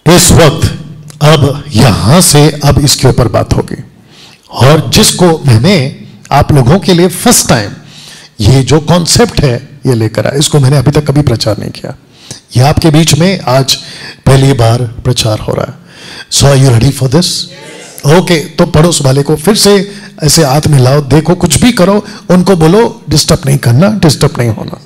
इस वक्त अब यहां से अब इसके ऊपर बात होगी, और जिसको मैंने आप लोगों के लिए फर्स्ट टाइम ये जो कॉन्सेप्ट है ये लेकर आया, इसको मैंने अभी तक कभी प्रचार नहीं किया, ये आपके बीच में आज पहली बार प्रचार हो रहा है। So are you ready for this? Okay, तो पड़ोस वाले को फिर से ऐसे हाथ मिलाओ, देखो कुछ भी करो, उनको बोलो डिस्टर्ब नहीं करना, डिस्टर्ब नहीं होना।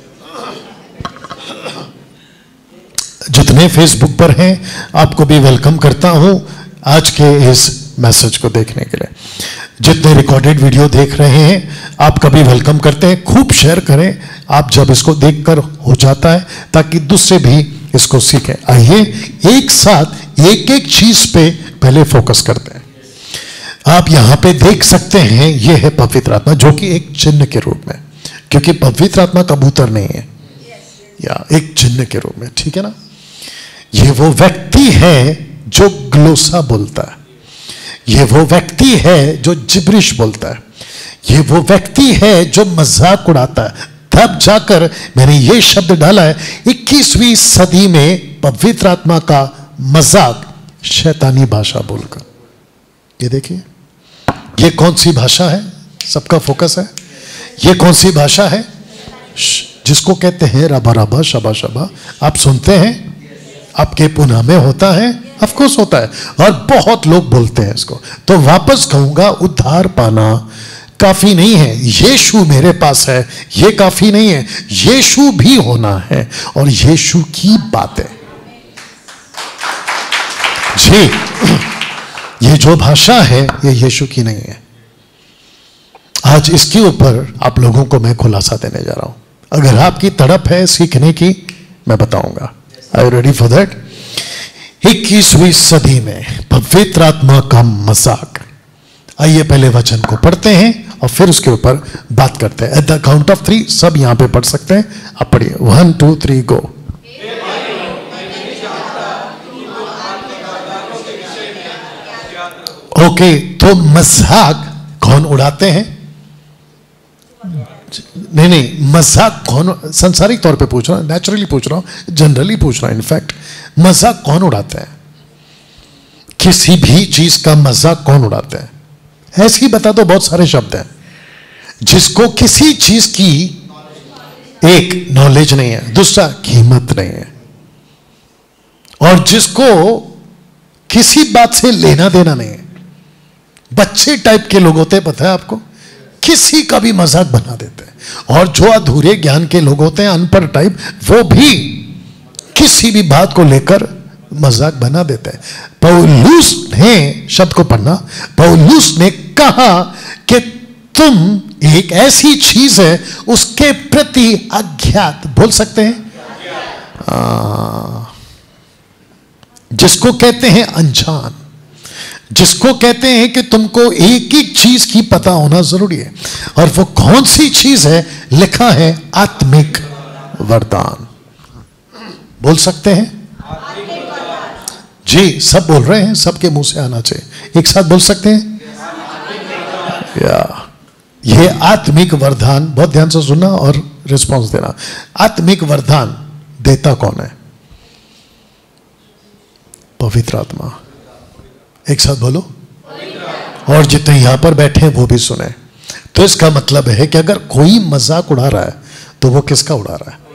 जितने फेसबुक पर हैं आपको भी वेलकम करता हूं आज के इस मैसेज को देखने के लिए। जितने रिकॉर्डेड वीडियो देख रहे हैं आपका भी वेलकम करते हैं। खूब शेयर करें आप जब इसको देखकर हो जाता है, ताकि दूसरे भी इसको सीखें। आइए एक साथ एक एक चीज पे पहले फोकस करते हैं। आप यहां पे देख सकते हैं ये है पवित्र आत्मा, जो कि एक चिन्ह के रूप में, क्योंकि पवित्र आत्मा कबूतर नहीं है, या एक चिन्ह के रूप में, ठीक है ना। ये वो व्यक्ति है जो ग्लोसा बोलता है, ये वो व्यक्ति है जो जिब्रिश बोलता है, ये वो व्यक्ति है जो मजाक उड़ाता है। तब जाकर मैंने ये शब्द डाला है 21वीं सदी में पवित्र आत्मा का मजाक शैतानी भाषा बोलकर। ये देखिए, ये कौन सी भाषा है, सबका फोकस है, ये कौन सी भाषा है? जिसको कहते हैं रबा रबा शबा शबा। आप सुनते हैं, आपके पुणे में होता है, ऑफ कोर्स होता है, और बहुत लोग बोलते हैं इसको। तो वापस कहूंगा, उद्धार पाना काफी नहीं है, यीशु मेरे पास है ये काफी नहीं है, यीशु भी होना है, और यीशु की बात है जी। ये जो भाषा है ये यीशु की नहीं है। आज इसके ऊपर आप लोगों को मैं खुलासा देने जा रहा हूं। अगर आपकी तड़प है सीखने की, मैं बताऊंगा। Are you ready for that? 21वीं सदी में पवित्र आत्मा का मजाक। आइए पहले वचन को पढ़ते हैं और फिर उसके ऊपर बात करते हैं। एट द काउंट ऑफ 3 सब यहां पे पढ़ सकते हैं, आप पढ़िए। 1 2 3 गो। ओके, तो मजाक कौन उड़ाते हैं? नहीं, मजाक कौन, संसारिक तौर पे पूछ रहा हूं, नेचुरली पूछ रहा हूं, जनरली पूछ रहा हूं। इनफैक्ट मजाक कौन उड़ाते हैं? किसी भी चीज का मजाक कौन उड़ाते हैं? ऐसे ही बता दो, बहुत सारे शब्द हैं। जिसको किसी चीज की एक नॉलेज नहीं है, दूसरा कीमत नहीं है, और जिसको किसी बात से लेना देना नहीं है। बच्चे टाइप के लोग होते हैं, पता है आपको, किसी का भी मजाक बना देते हैं। और जो अधूरे ज्ञान के लोग होते हैं, अनपढ़ टाइप, वो भी किसी भी बात को लेकर मजाक बना देते हैं। पौलुस ने, शब्द को पढ़ना, पौलुस ने कहा कि तुम एक ऐसी चीज है उसके प्रति अज्ञात, बोल सकते हैं, जिसको कहते हैं अनजान, जिसको कहते हैं कि तुमको एक ही चीज की पता होना जरूरी है। और वो कौन सी चीज है? लिखा है आत्मिक वरदान। बोल सकते हैं जी, सब बोल रहे हैं, सबके मुंह से आना चाहिए, एक साथ बोल सकते हैं या। ये आत्मिक वरदान, बहुत ध्यान से सुनना और रिस्पांस देना। आत्मिक वरदान देता कौन है? पवित्र आत्मा। एक साथ बोलो, और जितने यहां पर बैठे हैं वो भी सुने। तो इसका मतलब है कि अगर कोई मजाक उड़ा रहा है तो वो किसका उड़ा रहा है?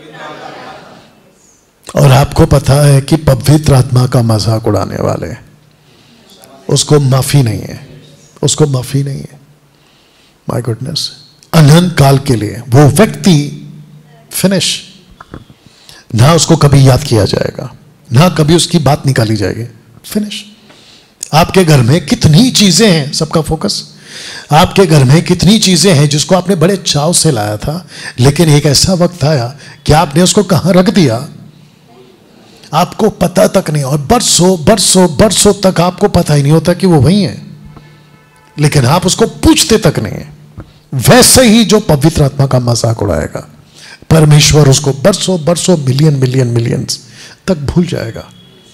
और आपको पता है कि पवित्र आत्मा का मजाक उड़ाने वाले, उसको माफी नहीं है, उसको माफी नहीं है। माय गुडनेस, अनंत काल के लिए वो व्यक्ति फिनिश, ना उसको कभी याद किया जाएगा, ना कभी उसकी बात निकाली जाएगी, फिनिश। आपके घर में कितनी चीजें हैं, सबका फोकस, आपके घर में कितनी चीजें हैं जिसको आपने बड़े चाव से लाया था, लेकिन एक ऐसा वक्त आया कि आपने उसको कहां रख दिया आपको पता तक नहीं, और बरसों बरसों बरसों तक आपको पता ही नहीं होता कि वो वही है, लेकिन आप उसको पूछते तक नहीं है। वैसे ही जो पवित्र आत्मा का मजाक उड़ाएगा, परमेश्वर उसको बरसों बरसों मिलियन मिलियन मिलियंस तक भूल जाएगा।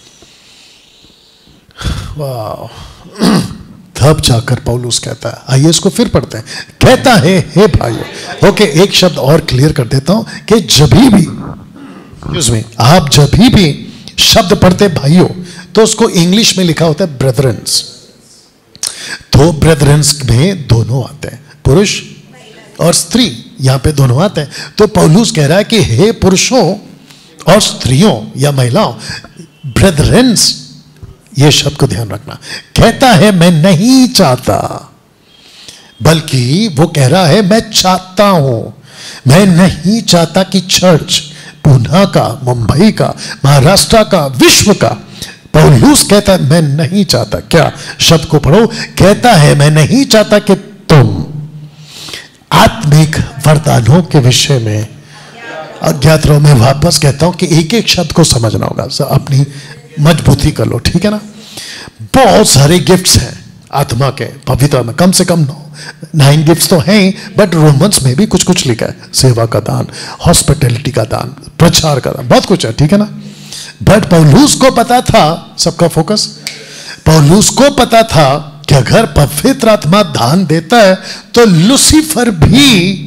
वाह। तब जाकर पौलुस कहता है, आइए इसको फिर पढ़ते हैं। कहता है, हे भाइयों, ओके, एक शब्द और क्लियर कर देता हूं कि जभी भी, आप जभी भी शब्द पढ़ते भाइयों, तो उसको इंग्लिश में लिखा होता है ब्रदरन्स। तो ब्रदरन्स में दोनों आते हैं, पुरुष और स्त्री, यहां पे दोनों आते हैं। तो पौलुस कह रहा है कि हे पुरुषों और स्त्रियों या महिलाओं, ब्रदरन्स, ये शब्द को ध्यान रखना। कहता है मैं नहीं चाहता, बल्कि वो कह रहा है मैं चाहता हूं। मैं नहीं चाहता कि चर्च पूना का, मुंबई का, महाराष्ट्र का, विश्व का, पौलुस कहता है मैं नहीं चाहता। क्या शब्द को पढ़ो, कहता है मैं नहीं चाहता कि तुम आत्मिक वरदानों के विषय में अज्ञात रहो। मैं वापस कहता हूं कि एक एक शब्द को समझना होगा, अपनी मजबूती कर लो, ठीक है ना। बहुत सारे गिफ्ट्स हैं आत्मा के, पवित्र में कम से कम 9 गिफ्ट्स तो हैं, बट रोमन्स में भी कुछ कुछ लिखा है। सेवा का दान, हॉस्पिटैलिटी का दान, प्रचार का दान, बहुत कुछ है, ठीक है ना। बट पौलुस को पता था, सबका फोकस, पौलुस को पता था कि अगर पवित्र आत्मा दान देता है तो लूसीफर भी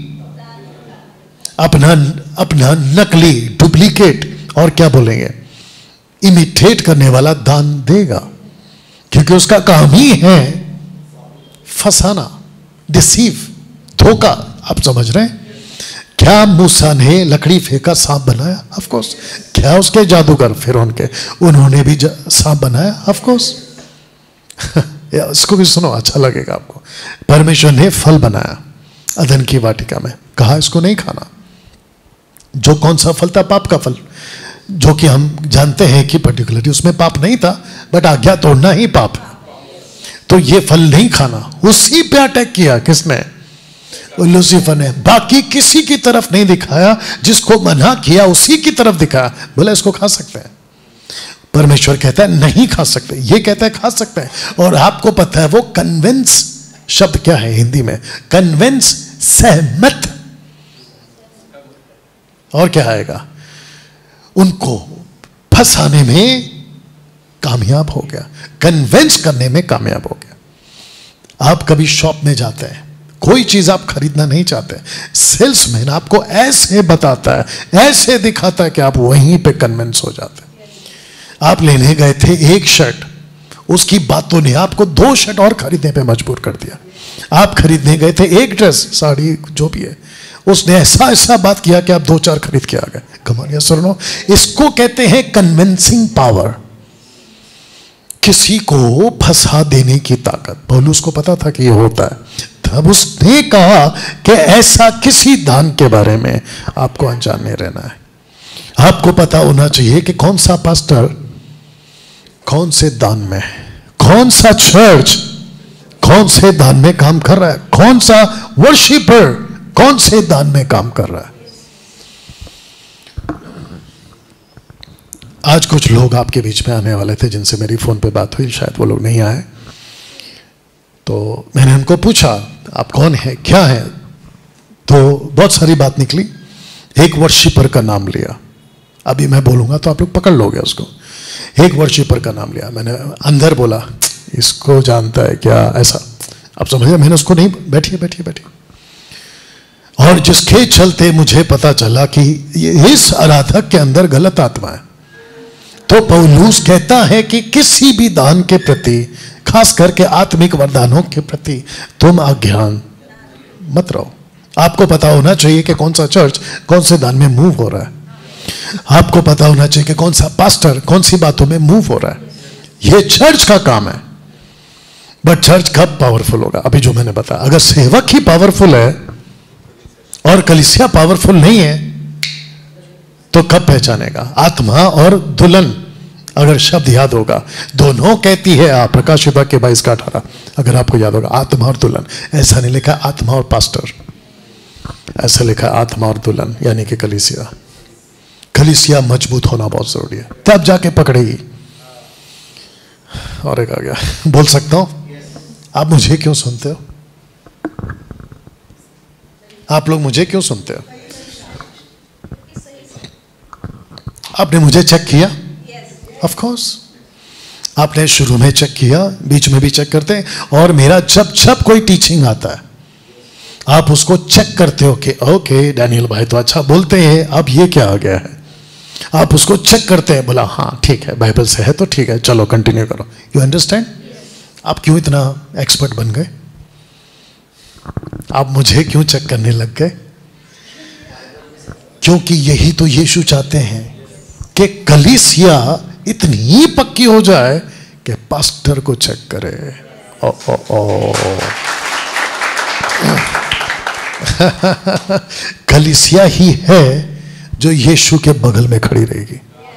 अपना नकली, डुप्लीकेट और क्या बोलेंगे, इमिटेट करने वाला दान देगा, क्योंकि उसका काम ही है फंसाना, डिसीव, धोखा। आप समझ रहे हैं? क्या मूसा ने लकड़ी फेंका सांप बनाया? Of course. क्या उसके जादूगर फिरौन के, उन्होंने भी सांप बनाया? Of course. इसको भी सुनो, अच्छा लगेगा आपको। परमेश्वर ने फल बनाया अदन की वाटिका में, कहा इसको नहीं खाना। जो कौन सा फल था? पाप का फल, जो कि हम जानते हैं कि पर्टिकुलरली उसमें पाप नहीं था, बट आज्ञा तोड़ना ही पाप है। तो ये फल नहीं खाना। उसी पे अटैक किया किसने? लूसीफर ने। बाकी किसी की तरफ नहीं दिखाया, जिसको मना किया उसी की तरफ दिखाया, बोला इसको खा सकते हैं। परमेश्वर कहता है नहीं खा सकते, ये कहता है खा सकते हैं। और आपको पता है वो कन्विंस शब्द क्या है हिंदी में? कन्विंस, सहमत, और क्या आएगा? उनको फंसाने में कामयाब हो गया, कन्विंस करने में कामयाब हो गया। आप कभी शॉप में जाते हैं, कोई चीज आप खरीदना नहीं चाहते, सेल्समैन आपको ऐसे बताता है, ऐसे दिखाता है कि आप वहीं पे कन्विंस हो जाते हैं। आप लेने गए थे एक शर्ट, उसकी बातों ने आपको 2 शर्ट और खरीदने पे मजबूर कर दिया। आप खरीदने गए थे एक ड्रेस, साड़ी, जो भी है, उसने ऐसा बात किया कि आप 2-4 खरीद के आ गए। कमाल, सुनो, इसको कहते हैं कन्विंसिंग पावर, किसी को फंसा देने की ताकत। पौलुस को पता था कि ये होता है, तब उसने कहा कि ऐसा किसी दान के बारे में आपको अनजान नहीं रहना है। आपको पता होना चाहिए कि कौन सा पास्टर कौन से दान में, कौन सा चर्च कौन से दान में काम कर रहा है, कौन सा वर्शिपर कौन से दान में काम कर रहा है। आज कुछ लोग आपके बीच में आने वाले थे जिनसे मेरी फोन पे बात हुई, शायद वो लोग नहीं आए, तो मैंने उनको पूछा आप कौन है, क्या है, तो बहुत सारी बात निकली। एक वर्शिपर का नाम लिया, अभी मैं बोलूंगा तो आप लोग पकड़ लोगे उसको। एक वर्शिपर का नाम लिया, मैंने अंदर बोला इसको जानता है क्या, ऐसा आप समझिए। मैंने उसको नहीं, बैठिए बैठिए बैठिए, और जिसके चलते मुझे पता चला कि इस आराधक के अंदर गलत आत्मा है। तो पौलुस कहता है कि किसी भी दान के प्रति, खास करके आत्मिक वरदानों के प्रति तुम अज्ञान मत रहो। आपको पता होना चाहिए कि कौन सा चर्च कौन से दान में मूव हो रहा है। आपको पता होना चाहिए कि कौन सा पास्टर कौन सी बातों में मूव हो रहा है। यह चर्च का काम है। बट चर्च कब पावरफुल होगा? अभी जो मैंने बताया, अगर सेवक ही पावरफुल है और कलीसिया पावरफुल नहीं है तो कब पहचानेगा? आत्मा और दुल्हन, अगर शब्द याद होगा, दोनों कहती है आप, प्रकाशित वाक्य 22:18, अगर आपको याद होगा, आत्मा और दुल्हन। ऐसा नहीं लिखा आत्मा और पास्टर, ऐसा लिखा आत्मा और दुल्हन, यानी कि कलीसिया। कलीसिया मजबूत होना बहुत जरूरी है, तब जाके पकड़ेगी। और एक आ गया, बोल सकता हूं? आप मुझे क्यों सुनते हो? आप लोग मुझे क्यों सुनते हो? आपने मुझे चेक किया? ऑफ कोर्स आपने शुरू में चेक किया, बीच में भी चेक करते हैं, और मेरा जब कोई टीचिंग आता है आप उसको चेक करते हो कि ओके डैनियल भाई तो अच्छा बोलते हैं, अब ये क्या आ गया है। आप उसको चेक करते हैं, बोला हाँ ठीक है, बाइबल से है तो ठीक है, चलो कंटिन्यू करो। You understand? आप क्यों इतना एक्सपर्ट बन गए? आप मुझे क्यों चेक करने लग गए? क्योंकि यही तो यीशु चाहते हैं कि कलीसिया इतनी पक्की हो जाए कि पास्टर को चेक करे। ओ ओ ओ कलीसिया ही है जो यीशु के बगल में खड़ी रहेगी।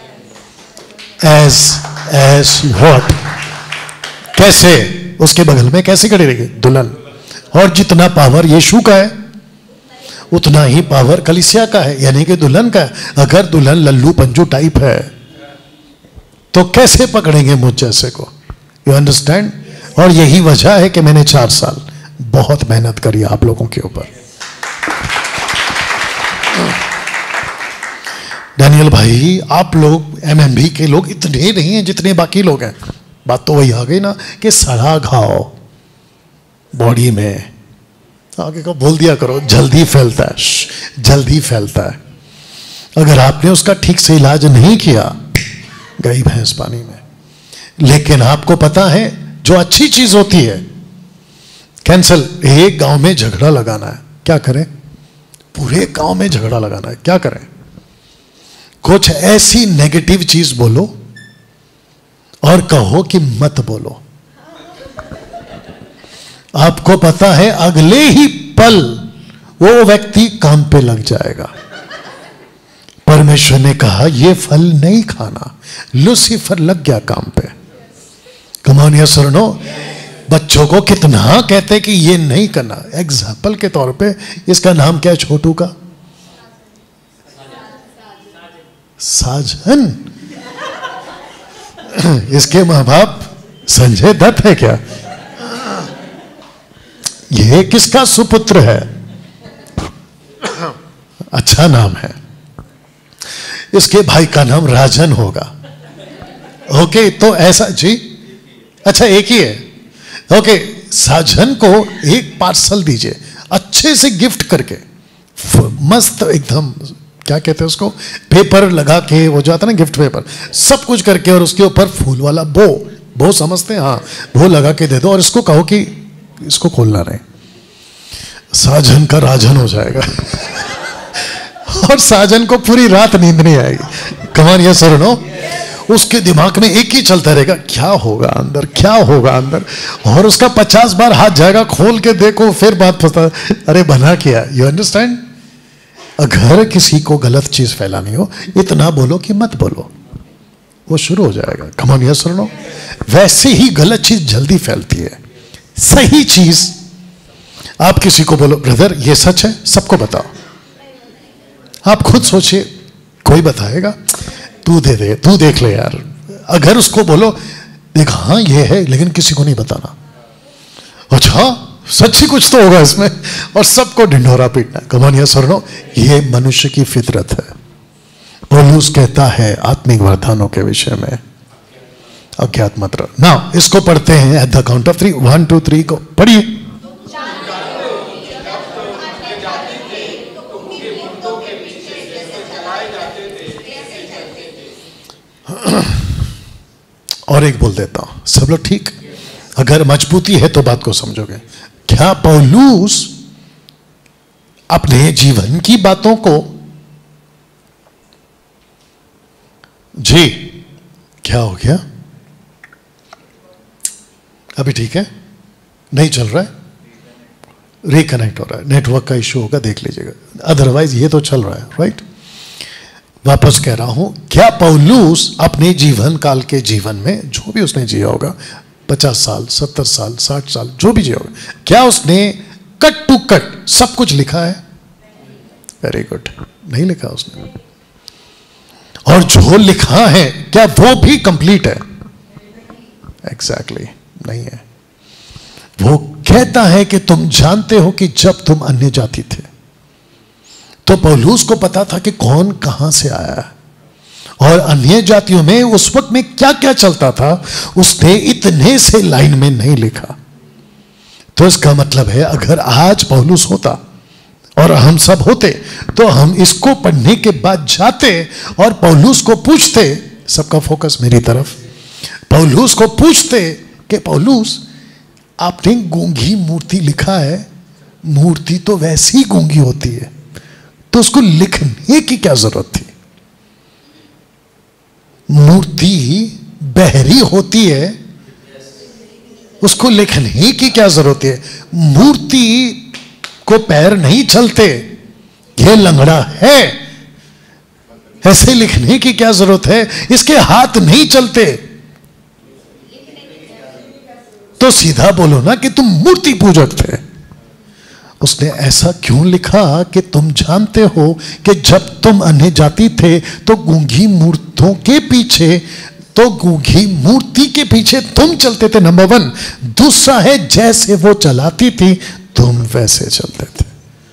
As what? कैसे? उसके बगल में कैसे खड़ी रहेगी? दुल्हन। और जितना पावर यीशु का है उतना ही पावर कलीसिया का है, यानी कि दुल्हन का है। अगर दुल्हन लल्लू पंजू टाइप है तो कैसे पकड़ेंगे मुझ जैसे को? You understand? और यही वजह है कि मैंने 4 साल बहुत मेहनत करी आप लोगों के ऊपर। डैनियल भाई, आप लोग एमएमबी के लोग इतने नहीं हैं जितने बाकी लोग हैं। बात तो वही आ गई ना कि सड़ा घाव बॉडी में, आगे को बोल दिया करो, जल्दी फैलता है, जल्दी फैलता है। अगर आपने उसका ठीक से इलाज नहीं किया, गई भैंस पानी में। लेकिन आपको पता है जो अच्छी चीज होती है, कैंसल। एक गांव में झगड़ा लगाना है, क्या करें? पूरे गांव में झगड़ा लगाना है, क्या करें? कुछ ऐसी नेगेटिव चीज बोलो और कहो कि मत बोलो। आपको पता है अगले ही पल वो व्यक्ति काम पे लग जाएगा। परमेश्वर ने कहा यह फल नहीं खाना, लूसीफर लग गया काम पे। कम ऑन यस और नो? बच्चों को कितना कहते कि ये नहीं करना। एग्जाम्पल के तौर पे इसका नाम क्या है छोटू का? साजन। इसके मां बाप संजय दत्त है क्या? ये किसका सुपुत्र है? अच्छा नाम है। इसके भाई का नाम राजन होगा। ओके, तो ऐसा जी, अच्छा एक ही है। ओके, साजन को एक पार्सल दीजिए अच्छे से गिफ्ट करके, मस्त एकदम, क्या कहते हैं उसको, पेपर लगा के, वो जो आता है ना गिफ्ट पेपर, सब कुछ करके, और उसके ऊपर फूल वाला बो समझते हैं, हाँ, वो लगा के दे दो और इसको कहो कि इसको खोलना नहीं। साजन का राजन हो जाएगा। और साजन को पूरी रात नींद नहीं आएगी। कमान ये सर नो, उसके दिमाग में एक ही चलता रहेगा, क्या होगा अंदर, क्या होगा अंदर। और उसका 50 बार हाथ जाएगा, खोल के देखो, फिर बात फंसता, अरे बना क्या। You understand? अगर किसी को गलत चीज फैलानी हो, इतना बोलो कि मत बोलो, वो शुरू हो जाएगा। कम ऑन यस और नो? वैसे ही गलत चीज जल्दी फैलती है। सही चीज आप किसी को बोलो, ब्रदर ये सच है, सबको बताओ। आप खुद सोचिए, कोई बताएगा? तू दे दे, तू देख ले यार। अगर उसको बोलो, देख हाँ ये है, लेकिन किसी को नहीं बताना। अच्छा सच्ची कुछ तो होगा इसमें, और सबको ढिंढोरा पीटना। कम ऑन यस और नो? ये मनुष्य की फितरत है। पौलुस कहता है आत्मिक वरदानों के विषय में, अज्ञात मत रहो। नाउ इसको पढ़ते हैं एट द काउंट ऑफ 3, 1 2 3 को पढ़िए। और एक बोल देता हूं, सब लोग ठीक? अगर मजबूती है तो बात को समझोगे। क्या पौलुस अपने जीवन की बातों को, जी क्या हो गया? अभी ठीक है? नहीं चल रहा है? रिकनेक्ट हो रहा है, नेटवर्क का इश्यू होगा, देख लीजिएगा। अदरवाइज ये तो चल रहा है, राइट? वापस कह रहा हूं, क्या पौलुस अपने जीवन काल के जीवन में, जो भी उसने जिया होगा, 50 साल 70 साल 60 साल जो भी जिया होगा, क्या उसने कट टू कट सब कुछ लिखा है? वेरी गुड, नहीं लिखा उसने। और जो लिखा है क्या वो भी कंप्लीट है? एग्जैक्टली नहीं है। वो कहता है कि तुम जानते हो कि जब तुम अन्य जाति थे, तो पौलुस को पता था कि कौन कहां से आया है, और अन्य जातियों में उस वक्त में क्या क्या चलता था, उसने इतने से लाइन में नहीं लिखा। तो इसका मतलब है अगर आज पौलुस होता और हम सब होते तो हम इसको पढ़ने के बाद जाते और पौलुस को पूछते, सबका फोकस मेरी तरफ, पौलुस को पूछते कि पौलुस आपने गूंगी मूर्ति लिखा है, मूर्ति तो वैसी ही गूंगी होती है, तो उसको लिखने की क्या जरूरत थी? मूर्ति बहरी होती है, उसको लिखने की क्या जरूरत है? मूर्ति को पैर नहीं चलते, ये लंगड़ा है, ऐसे लिखने की क्या जरूरत है? इसके हाथ नहीं चलते, तो सीधा बोलो ना कि तुम मूर्ति पूजक थे। उसने ऐसा क्यों लिखा कि तुम जानते हो कि जब तुम अन्य जाति थे तो गूंगी मूर्तियों के पीछे, तो गूंगी मूर्ति के पीछे तुम चलते थे, नंबर 1। दूसरा है, जैसे वो चलाती थी तुम वैसे चलते थे।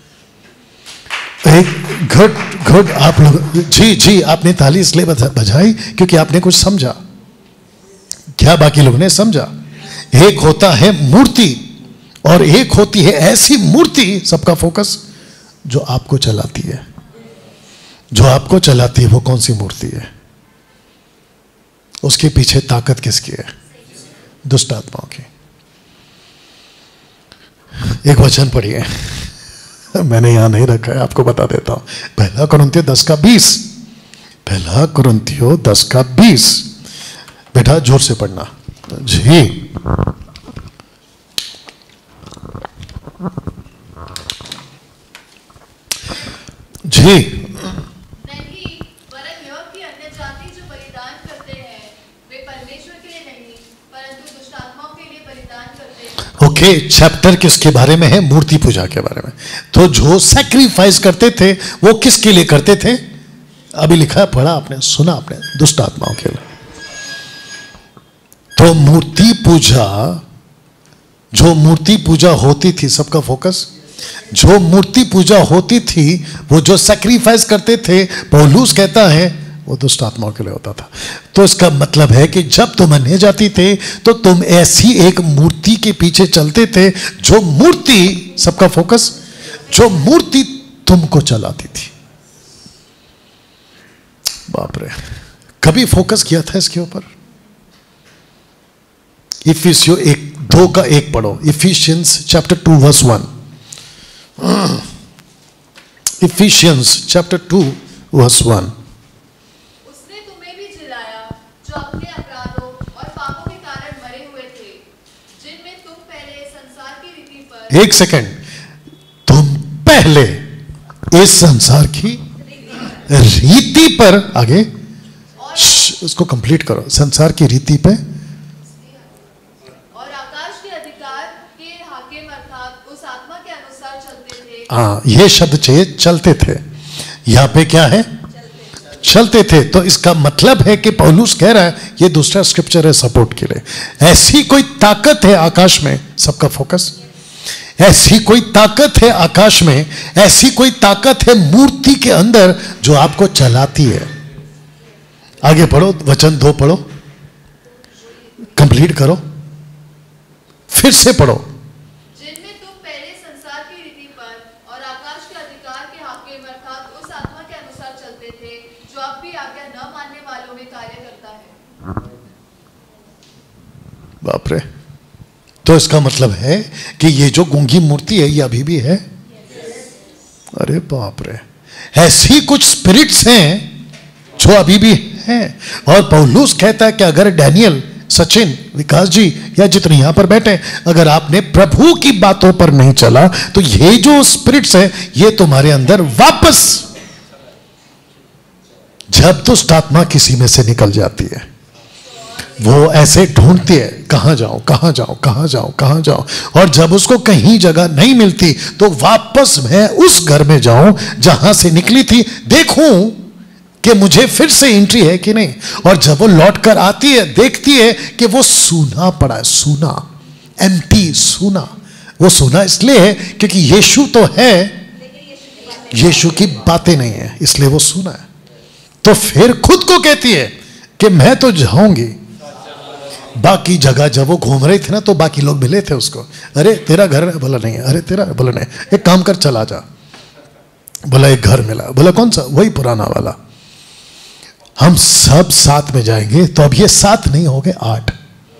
गुड आप लोग, जी आपने ताली इसलिए बजाई क्योंकि आपने कुछ समझा। क्या बाकी लोगों ने समझा? एक होता है मूर्ति और एक होती है ऐसी मूर्ति, सबका फोकस, जो आपको चलाती है। जो आपको चलाती है वो कौन सी मूर्ति है? उसके पीछे ताकत किसकी है? दुष्ट आत्माओं की। एक वचन पढ़िए, मैंने यहां नहीं रखा है, आपको बता देता हूं। पहला कुरिन्थियों 10:20, पहला कुरिन्थियों 10:20। बेटा जोर से पढ़ना जी। जी नहीं, वरन यह कि अन्य जाति जो बलिदान करते हैं वे परमेश्वर के लिए नहीं परंतु दुष्ट आत्माओं के लिए बलिदान करते हैं। ओके, चैप्टर किसके बारे में है? मूर्ति पूजा के बारे में। तो जो सैक्रिफाइस करते थे वो किसके लिए करते थे? अभी लिखा है, पढ़ा आपने, सुना आपने, दुष्ट आत्माओं के लिए। तो मूर्ति पूजा, जो मूर्ति पूजा होती थी, सबका फोकस, जो मूर्ति पूजा होती थी, वो जो सैक्रिफाइस करते थे, पौलुस कहता है वो दुष्ट आत्माओं के लिए होता था। तो इसका मतलब है कि जब तुम अन्य जाति थे तो तुम ऐसी एक मूर्ति के पीछे चलते थे, जो मूर्ति, सबका फोकस, जो मूर्ति तुमको चलाती थी। बाप रे, कभी फोकस किया था इसके ऊपर? इफिसियों 2:1 पढ़ो, Ephesians chapter 2 verse 1। Ephesians chapter 2 verse 1। उसने तुम्हें भी जिलाया जो अपने अपराधों और पापों के कारण मरे हुए थे, जिनमें तुम पहले संसार की रीति पर, एक सेकंड, तुम पहले इस संसार की रीति पर, आगे उसको कंप्लीट करो, संसार की रीति पे और आकाश के अधिकार के हाकिम अर्थात उस आत्मा के अनुसार चलते थे। हाँ, ये शब्द चाहिए, चलते थे। यहां पे क्या है? चलते थे। तो इसका मतलब है कि पौलुस कह रहा है, ये दूसरा स्क्रिप्चर है सपोर्ट के लिए, ऐसी कोई ताकत है आकाश में, सबका फोकस, ऐसी कोई ताकत है आकाश में, ऐसी कोई ताकत है मूर्ति के अंदर जो आपको चलाती है। आगे पढ़ो, वचन 2 पढ़ो, कंप्लीट करो, फिर से पढ़ो। जिनमें तुम पहले संसार की रीति पर और आकाश के अधिकार के हाकिम अर्थात उस आत्मा के अनुसार चलते थे, जो अब भी आज्ञा न मानने वालों में कार्य करता है। बाप रे, तो इसका मतलब है कि ये जो गूंगी मूर्ति है ये अभी भी है। अरे बाप रे, ऐसी कुछ स्पिरिट्स हैं जो अभी भी हैं। और पौलुस कहता है कि अगर डैनियल, सचिन, विकास जी या जितने यहां पर बैठे, अगर आपने प्रभु की बातों पर नहीं चला तो ये जो स्पिरिट्स है ये तुम्हारे अंदर वापस, जब दुष्ट आत्मा किसी में से निकल जाती है, वो ऐसे ढूंढती है, कहां जाऊं कहां जाऊं कहां जाऊं कहां जाऊं, और जब उसको कहीं जगह नहीं मिलती तो वापस मैं उस घर में जाऊं जहां से निकली थी, देखूं कि मुझे फिर से एंट्री है कि नहीं। और जब वो लौट कर आती है, देखती है कि वो सूना पड़ा है, सूना, एम्प्टी, सूना। वो सूना इसलिए है क्योंकि यीशु तो है, यीशु की बातें नहीं है, इसलिए वो सूना है। तो फिर खुद को कहती है कि मैं तो जाऊंगी। बाकी जगह जब वो घूम रही थी ना, तो बाकी लोग मिले थे उसको, अरे तेरा घर बोला नहीं है, अरे तेरा बोला नहीं, एक काम कर चला जा, बोला एक घर मिला। बोला कौन सा? वही पुराना वाला। हम सब साथ में जाएंगे। तो अब ये 7 नहीं हो गए 8।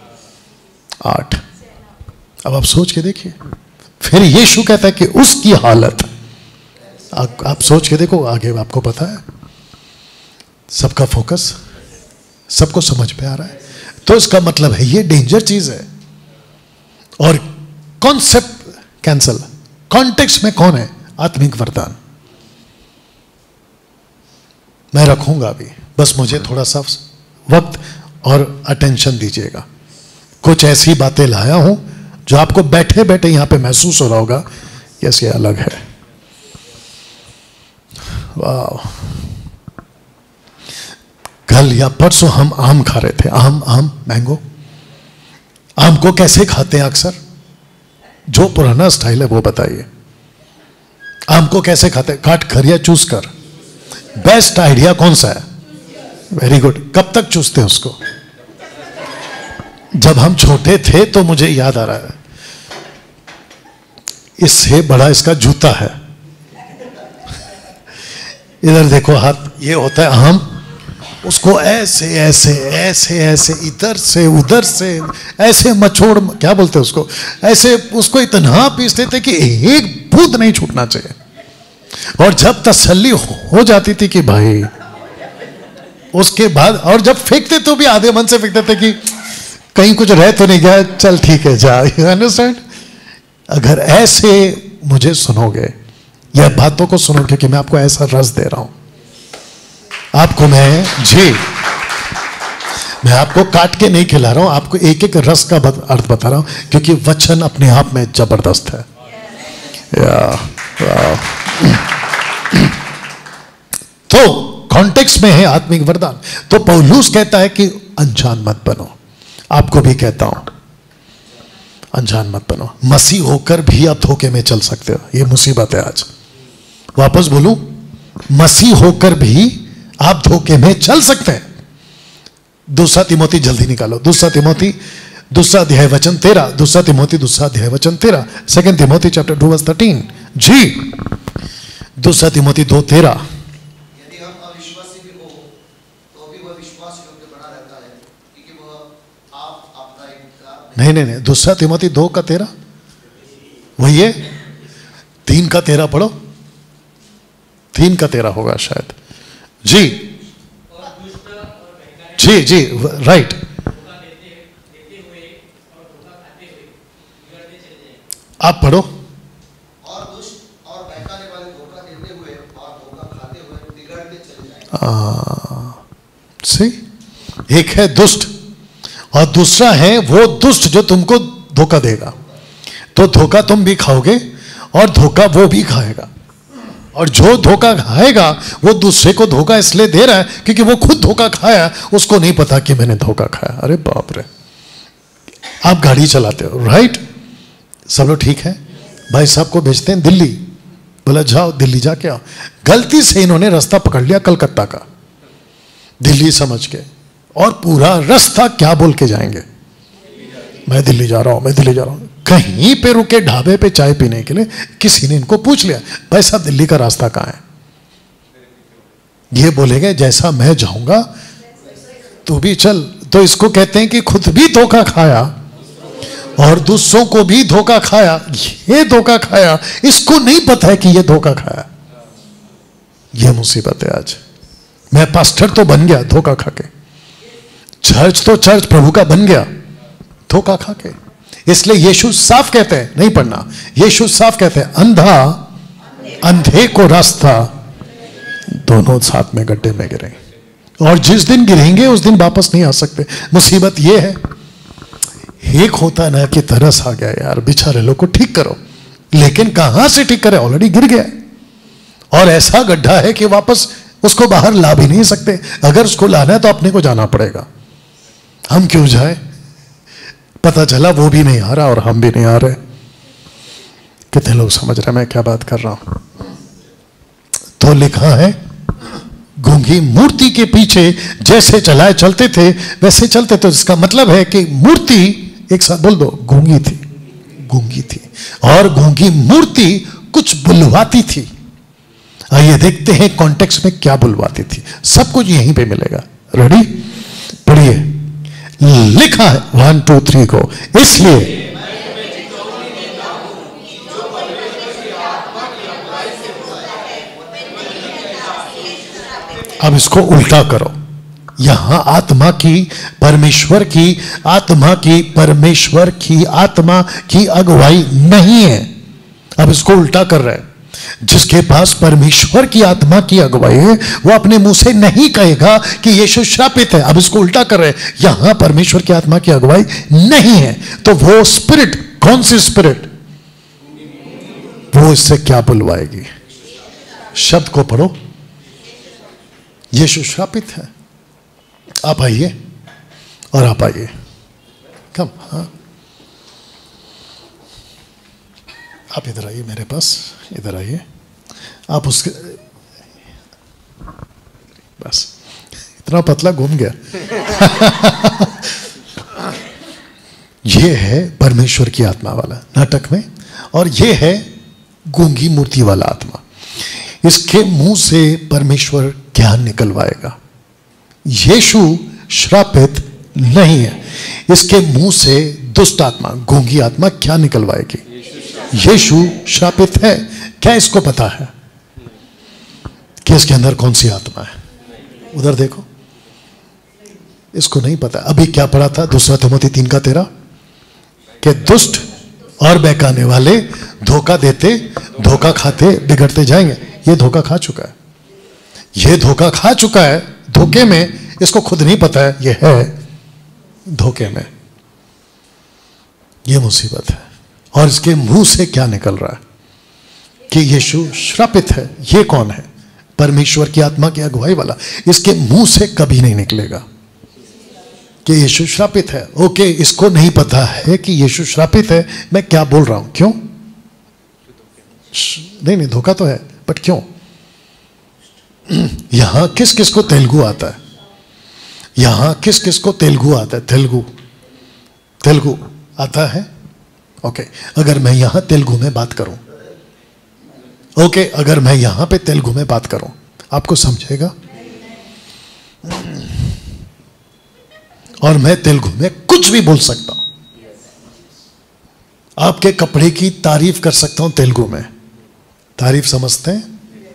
अब आप सोच के देखिए। फिर यीशु कहता है कि उसकी हालत, आप सोच के देखो, आगे आपको पता है। सबका फोकस, सबको समझ में आ रहा है। तो इसका मतलब है ये डेंजर चीज है। और कॉन्सेप्ट कैंसल। कॉन्टेक्स्ट में कौन है? आत्मिक वरदान। मैं रखूंगा अभी, बस मुझे थोड़ा सा वक्त और अटेंशन दीजिएगा। कुछ ऐसी बातें लाया हूं जो आपको बैठे बैठे यहां पे महसूस हो रहा होगा, यस ये अलग है। वाह। कल या परसों हम आम खा रहे थे। आम मैंगो। आम को कैसे खाते हैं अक्सर? जो पुराना स्टाइल है वो बताइए। आम को कैसे खाते हैं? काट कर या चूस कर? बेस्ट आइडिया कौन सा है? Very good. कब तक चूसते हैं उसको? जब हम छोटे थे तो मुझे याद आ रहा है, इससे बड़ा इसका जूता है। इधर देखो हाथ, ये होता है आम। उसको ऐसे ऐसे ऐसे ऐसे इधर से उधर से ऐसे मचोड़, क्या बोलते हैं उसको, ऐसे उसको इतना पीसते थे कि एक बूंद नहीं छूटना चाहिए। और जब तसल्ली हो जाती थी कि भाई, उसके बाद, और जब फेंकते तो भी आधे मन से फेंकते थे कि कहीं कुछ रह तो नहीं गया, चल ठीक है जा। You understand? अगर ऐसे मुझे सुनोगे या बातों को सुनोगे कि मैं आपको ऐसा रस दे रहा हूं, आपको मैं आपको काट के नहीं खिला रहा हूं, आपको एक एक रस का अर्थ बता रहा हूं, क्योंकि वचन अपने आप में जबरदस्त है। तो कॉन्टेक्स्ट में है आत्मिक वरदान। तो पौलुस कहता है कि अनजान मत बनो। आपको भी कहता हूं अनजान मत बनो। मसीह होकर भी आप धोखे में चल सकते हो। ये मुसीबत है आज। वापस बोलूं, मसीह होकर भी आप धोखे में चल सकते हैं। 2 तिमोथी जल्दी निकालो। 2 तिमोथी 2 अध्याय वचन 13। 2 तिमोथी 2 अध्याय वचन 13। 2 तिमोथी चैप्टर 2 वर्स 13। जी, 2 तिमोथी 2:13। यदि हम अविश्वासी भी हो तो भी वह विश्वास योग्य बना रहता है, क्योंकि वह आप अपना इनकार नहीं 2 तिमोथी 2:13 वही है। 3:13 पढ़ो। 3:13 होगा शायद। जी जी जी, राइट। आप पढ़ो। और दुष्ट और बहकाने वाले धोखा देते हुए और धोखा खाते हुए बिगड़ते चले जाएंगे। सही। एक है दुष्ट और दूसरा है वो दुष्ट जो तुमको धोखा देगा। तो धोखा तुम भी खाओगे और धोखा वो भी खाएगा। और जो धोखा खाएगा वो दूसरे को धोखा इसलिए दे रहा है क्योंकि वो खुद धोखा खाया, उसको नहीं पता कि मैंने धोखा खाया। अरे बाप रे। आप गाड़ी चलाते हो, राइट? सब लोग ठीक है। भाई साहब को भेजते हैं दिल्ली, बोला जाओ दिल्ली जाके आओ। गलती से इन्होंने रास्ता पकड़ लिया कलकत्ता का, दिल्ली समझ के, और पूरा रास्ता क्या बोल के जाएंगे? मैं दिल्ली जा रहा हूं, मैं दिल्ली जा रहा हूं। कहीं पे रुके ढाबे पे चाय पीने के लिए, किसी ने इनको पूछ लिया, भाई साहब दिल्ली का रास्ता कहां है? ये बोलेंगे जैसा मैं जाऊंगा तू भी चल। तो इसको कहते हैं कि खुद भी धोखा खाया और दूसरों को भी धोखा खाया। ये धोखा खाया, इसको नहीं पता है कि ये धोखा खाया। ये मुसीबत है आज। मैं पास्टर तो बन गया धोखा खा के, चर्च तो चर्च प्रभु का बन गया धोखा खा के। इसलिए यीशु साफ कहते हैं, नहीं पढ़ना, यीशु साफ कहते हैं अंधा अंधे को रास्ता, दोनों साथ में गड्ढे में गिरे। और जिस दिन गिरेंगे उस दिन वापस नहीं आ सकते। मुसीबत ये है, एक होता ना कि तरस आ गया यार बेचारे लोग को ठीक करो, लेकिन कहां से ठीक करे? ऑलरेडी गिर गया और ऐसा गड्ढा है कि वापस उसको बाहर ला भी नहीं सकते। अगर उसको लाना है तो अपने को जाना पड़ेगा। हम क्यों जाए? पता चला वो भी नहीं आ रहा और हम भी नहीं आ रहे। कितने लोग समझ रहे मैं क्या बात कर रहा हूं? तो लिखा है गूंगी मूर्ति के पीछे जैसे चलाए चलते थे वैसे चलते। तो इसका मतलब है कि मूर्ति, एक साथ बोल दो, गूंगी थी, गूंगी थी। और गूंगी मूर्ति कुछ बुलवाती थी। आइए देखते हैं कॉन्टेक्स्ट में क्या बुलवाती थी। सब कुछ यहीं पे मिलेगा। रेडी? पढ़िए। लिखा है 1 2 3 को, इसलिए अब इसको उल्टा करो। यहां आत्मा की परमेश्वर की आत्मा की परमेश्वर की आत्मा की अगुवाई नहीं है। अब इसको उल्टा कर रहे हैं। जिसके पास परमेश्वर की आत्मा की अगुवाई है वो अपने मुंह से नहीं कहेगा कि यीशु श्रापित है। अब इसको उल्टा कर रहे हैं। यहां परमेश्वर की आत्मा की अगुवाई नहीं है, तो वो स्पिरिट, कौन सी स्पिरिट, वो इससे क्या बुलवाएगी? शब्द को पढ़ो, यीशु श्रापित है। आप आइए और आप आइए, कम। हाँ, आप इधर आइए मेरे पास, इधर आइए। आप उसके बस इतना पतला घूम गया। ये है परमेश्वर की आत्मा वाला नाटक में, और ये है गूंगी मूर्ति वाला आत्मा। इसके मुंह से परमेश्वर क्या निकलवाएगा? यीशु श्रापित नहीं है। इसके मुंह से दुष्ट आत्मा, गूंगी आत्मा क्या निकलवाएगी? यीशु श्रापित है। क्या इसको पता है कि इसके अंदर कौन सी आत्मा है? उधर देखो, इसको नहीं पता। अभी क्या पढ़ा था 2 तिमोथी 3:13 कि दुष्ट और बहकाने वाले धोखा देते, धोखा खाते बिगड़ते जाएंगे। ये धोखा खा चुका है, ये धोखा खा चुका है। धोखे में इसको खुद नहीं पता है ये है धोखे में। ये मुसीबत है। और इसके मुंह से क्या निकल रहा है कि यीशु श्रापित है। ये कौन है? परमेश्वर की आत्मा की अगुवाई वाला। इसके मुंह से कभी नहीं निकलेगा कि यीशु श्रापित है। ओके, इसको नहीं पता है कि यीशु श्रापित है। मैं क्या बोल रहा हूं? क्यों? नहीं, धोखा तो है, बट क्यों? यहां किस किस को तेलुगु आता है? यहां किस किस को तेलुगु आता है? तेलुगु आता है? ओके, अगर मैं यहां तेलुगु में बात करूं, ओके, अगर मैं यहां पे तेलुगु में बात करूं, आपको समझेगा? और मैं तेलुगु में कुछ भी बोल सकता हूं। आपके कपड़े की तारीफ कर सकता हूं तेलुगु में। तारीफ समझते हैं?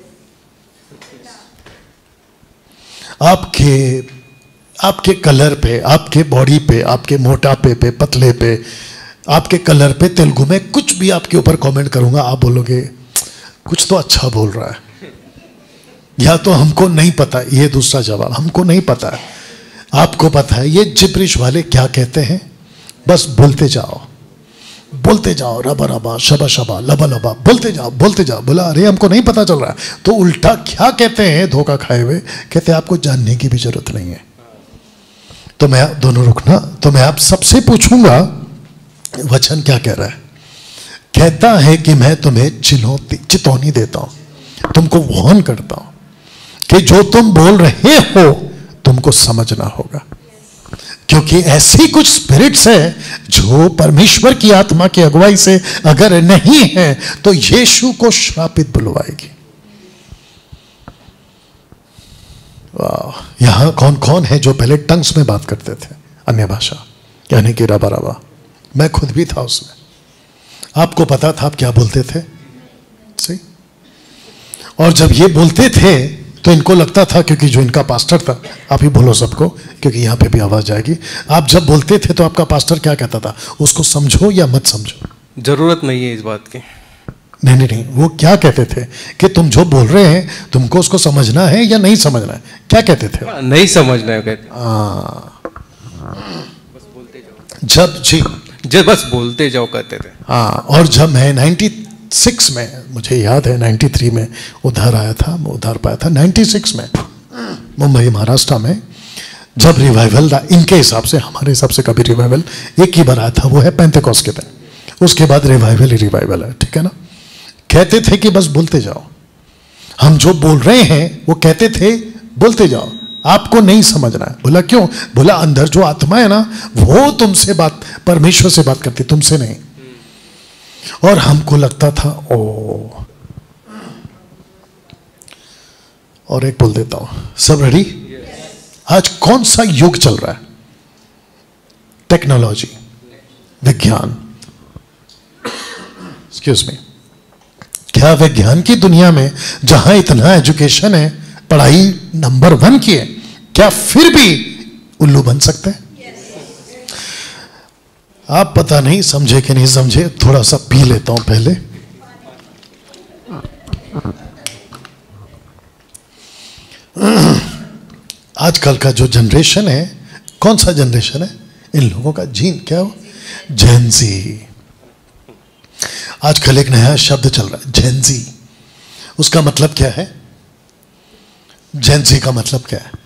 आपके कलर पे, आपके बॉडी पे, आपके मोटापे पे, पतले पे, आपके कलर पे तेलुगु में कुछ भी आपके ऊपर कमेंट करूंगा, आप बोलोगे कुछ तो अच्छा बोल रहा है, या तो हमको नहीं पता। ये दूसरा जवाब, हमको नहीं पता है, आपको पता है। ये जिब्रिश वाले क्या कहते हैं? बस बोलते जाओ, बोलते जाओ, रबा रबा, शबा शबा, लबा लबा, बोलते जाओ, बोलते जाओ। बोला अरे हमको नहीं पता चल रहा है। तो उल्टा क्या कहते हैं धोखा खाए हुए? कहते हैं आपको जानने की भी जरूरत नहीं है। तो मैं दोनों रुकना, तो मैं आप सबसे पूछूंगा वचन क्या कह रहा है? कहता है कि मैं तुम्हें चितौनी देता हूं, तुमको वार्न करता हूं कि जो तुम बोल रहे हो तुमको समझना होगा, क्योंकि ऐसी कुछ स्पिरिट्स है जो परमेश्वर की आत्मा की अगुवाई से अगर नहीं है तो यीशु को श्रापित बुलवाएगी। वाह! यहां कौन कौन है जो पहले टंग्स में बात करते थे, अन्य भाषा, यानी कि रबा रबा? मैं खुद भी था उसमें। आपको पता था आप क्या बोलते थे? सही। और जब ये बोलते थे तो इनको लगता था, क्योंकि जो इनका पास्टर था, आप ही बोलो सबको क्योंकि यहाँ पे भी आवाज जाएगी। आप जब बोलते थे तो आपका पास्टर क्या कहता था? उसको समझो या मत समझो, जरूरत नहीं है इस बात की। नहीं नहीं नहीं, वो क्या कहते थे कि तुम जो बोल रहे हैं तुमको उसको समझना है या नहीं समझना है? क्या कहते थे? नहीं समझना है कहते। जब बस बोलते जाओ कहते थे। हाँ, और जब मैं 96 में, मुझे याद है 93 में उधार आया था, मैं उधार पाया था 96 में मुंबई महाराष्ट्र में, जब रिवाइवल था। इनके हिसाब से, हमारे हिसाब से कभी रिवाइवल एक ही बार आया था, वो है पेंटेकोस्ट के दिन। उसके बाद रिवाइवल ही रिवाइवल है, ठीक है ना? कहते थे कि बस बोलते जाओ, हम जो बोल रहे हैं वो कहते थे बोलते जाओ, आपको नहीं समझना है। बोला क्यों? बोला अंदर जो आत्मा है ना वो तुमसे बात, परमेश्वर से बात करती, तुमसे नहीं। और हमको लगता था ओ, और एक बोल देता हूं। सब रेडी? आज कौन सा युग चल रहा है? टेक्नोलॉजी, विज्ञान। एक्सक्यूज मी, क्या विज्ञान की दुनिया में जहां इतना एजुकेशन है, पढ़ाई नंबर 1 की है, क्या फिर भी उल्लू बन सकते हैं? आप पता नहीं समझे कि नहीं समझे, थोड़ा सा पी लेता हूं पहले। आजकल का जो जनरेशन है, कौन सा जनरेशन है? इन लोगों का जीन क्या हो? जेनजी। आजकल एक नया शब्द चल रहा है, जेनजी। उसका मतलब क्या है? जेनजी का मतलब क्या है?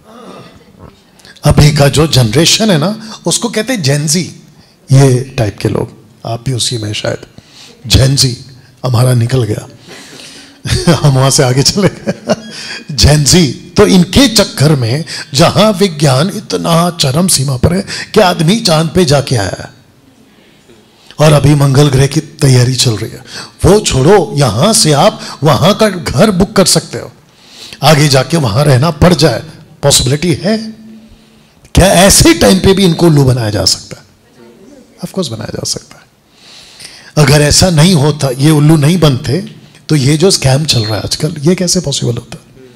अभी का जो जनरेशन है ना, उसको कहते हैं जेनजी। ये टाइप के लोग, आप भी उसी में शायद। जेनजी हमारा निकल गया हम वहां से आगे चले गए। जेनजी, तो इनके चक्कर में जहां विज्ञान इतना चरम सीमा पर है कि आदमी चांद पे जाके आया है और अभी मंगल ग्रह की तैयारी चल रही है। वो छोड़ो, यहां से आप वहां का घर बुक कर सकते हो, आगे जाके वहां रहना पड़ जाए, पॉसिबिलिटी है। क्या ऐसे टाइम पे भी इनको उल्लू बनाया जा सकता है? ऑफ कोर्स बनाया जा सकता है। अगर ऐसा नहीं होता, ये उल्लू नहीं बनते, तो ये जो स्कैम चल रहा है आजकल, ये कैसे पॉसिबल होता?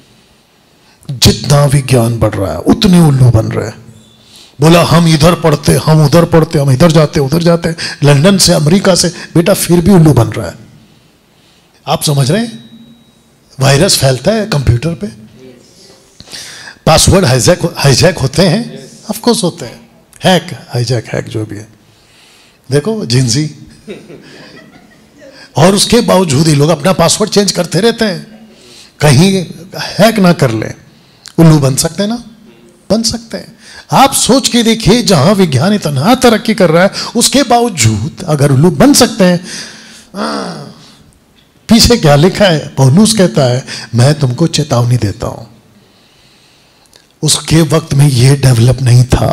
जितना विज्ञान बढ़ रहा है उतने उल्लू बन रहे हैं। बोला हम इधर पढ़ते, हम उधर पढ़ते, हम इधर जाते, उधर जाते, लंदन से, अमेरिका से, बेटा फिर भी उल्लू बन रहा है। आप समझ रहे हैं? वायरस फैलता है कंप्यूटर पे, पासवर्ड हाईजैक होते हैं, ऑफ कोर्स होते हैं, हैक, हाईजैक, हैक जो भी है। देखो जिंजी, और उसके बावजूद ही लोग अपना पासवर्ड चेंज करते रहते हैं, कहीं हैक ना कर ले। उल्लू बन सकते हैं ना? बन सकते हैं। आप सोच के देखिए, जहां विज्ञान इतना तरक्की कर रहा है, उसके बावजूद अगर उल्लू बन सकते हैं। पीछे क्या लिखा है? पौलुस कहता है, मैं तुमको चेतावनी देता हूं। उसके वक्त में यह डेवलप नहीं था,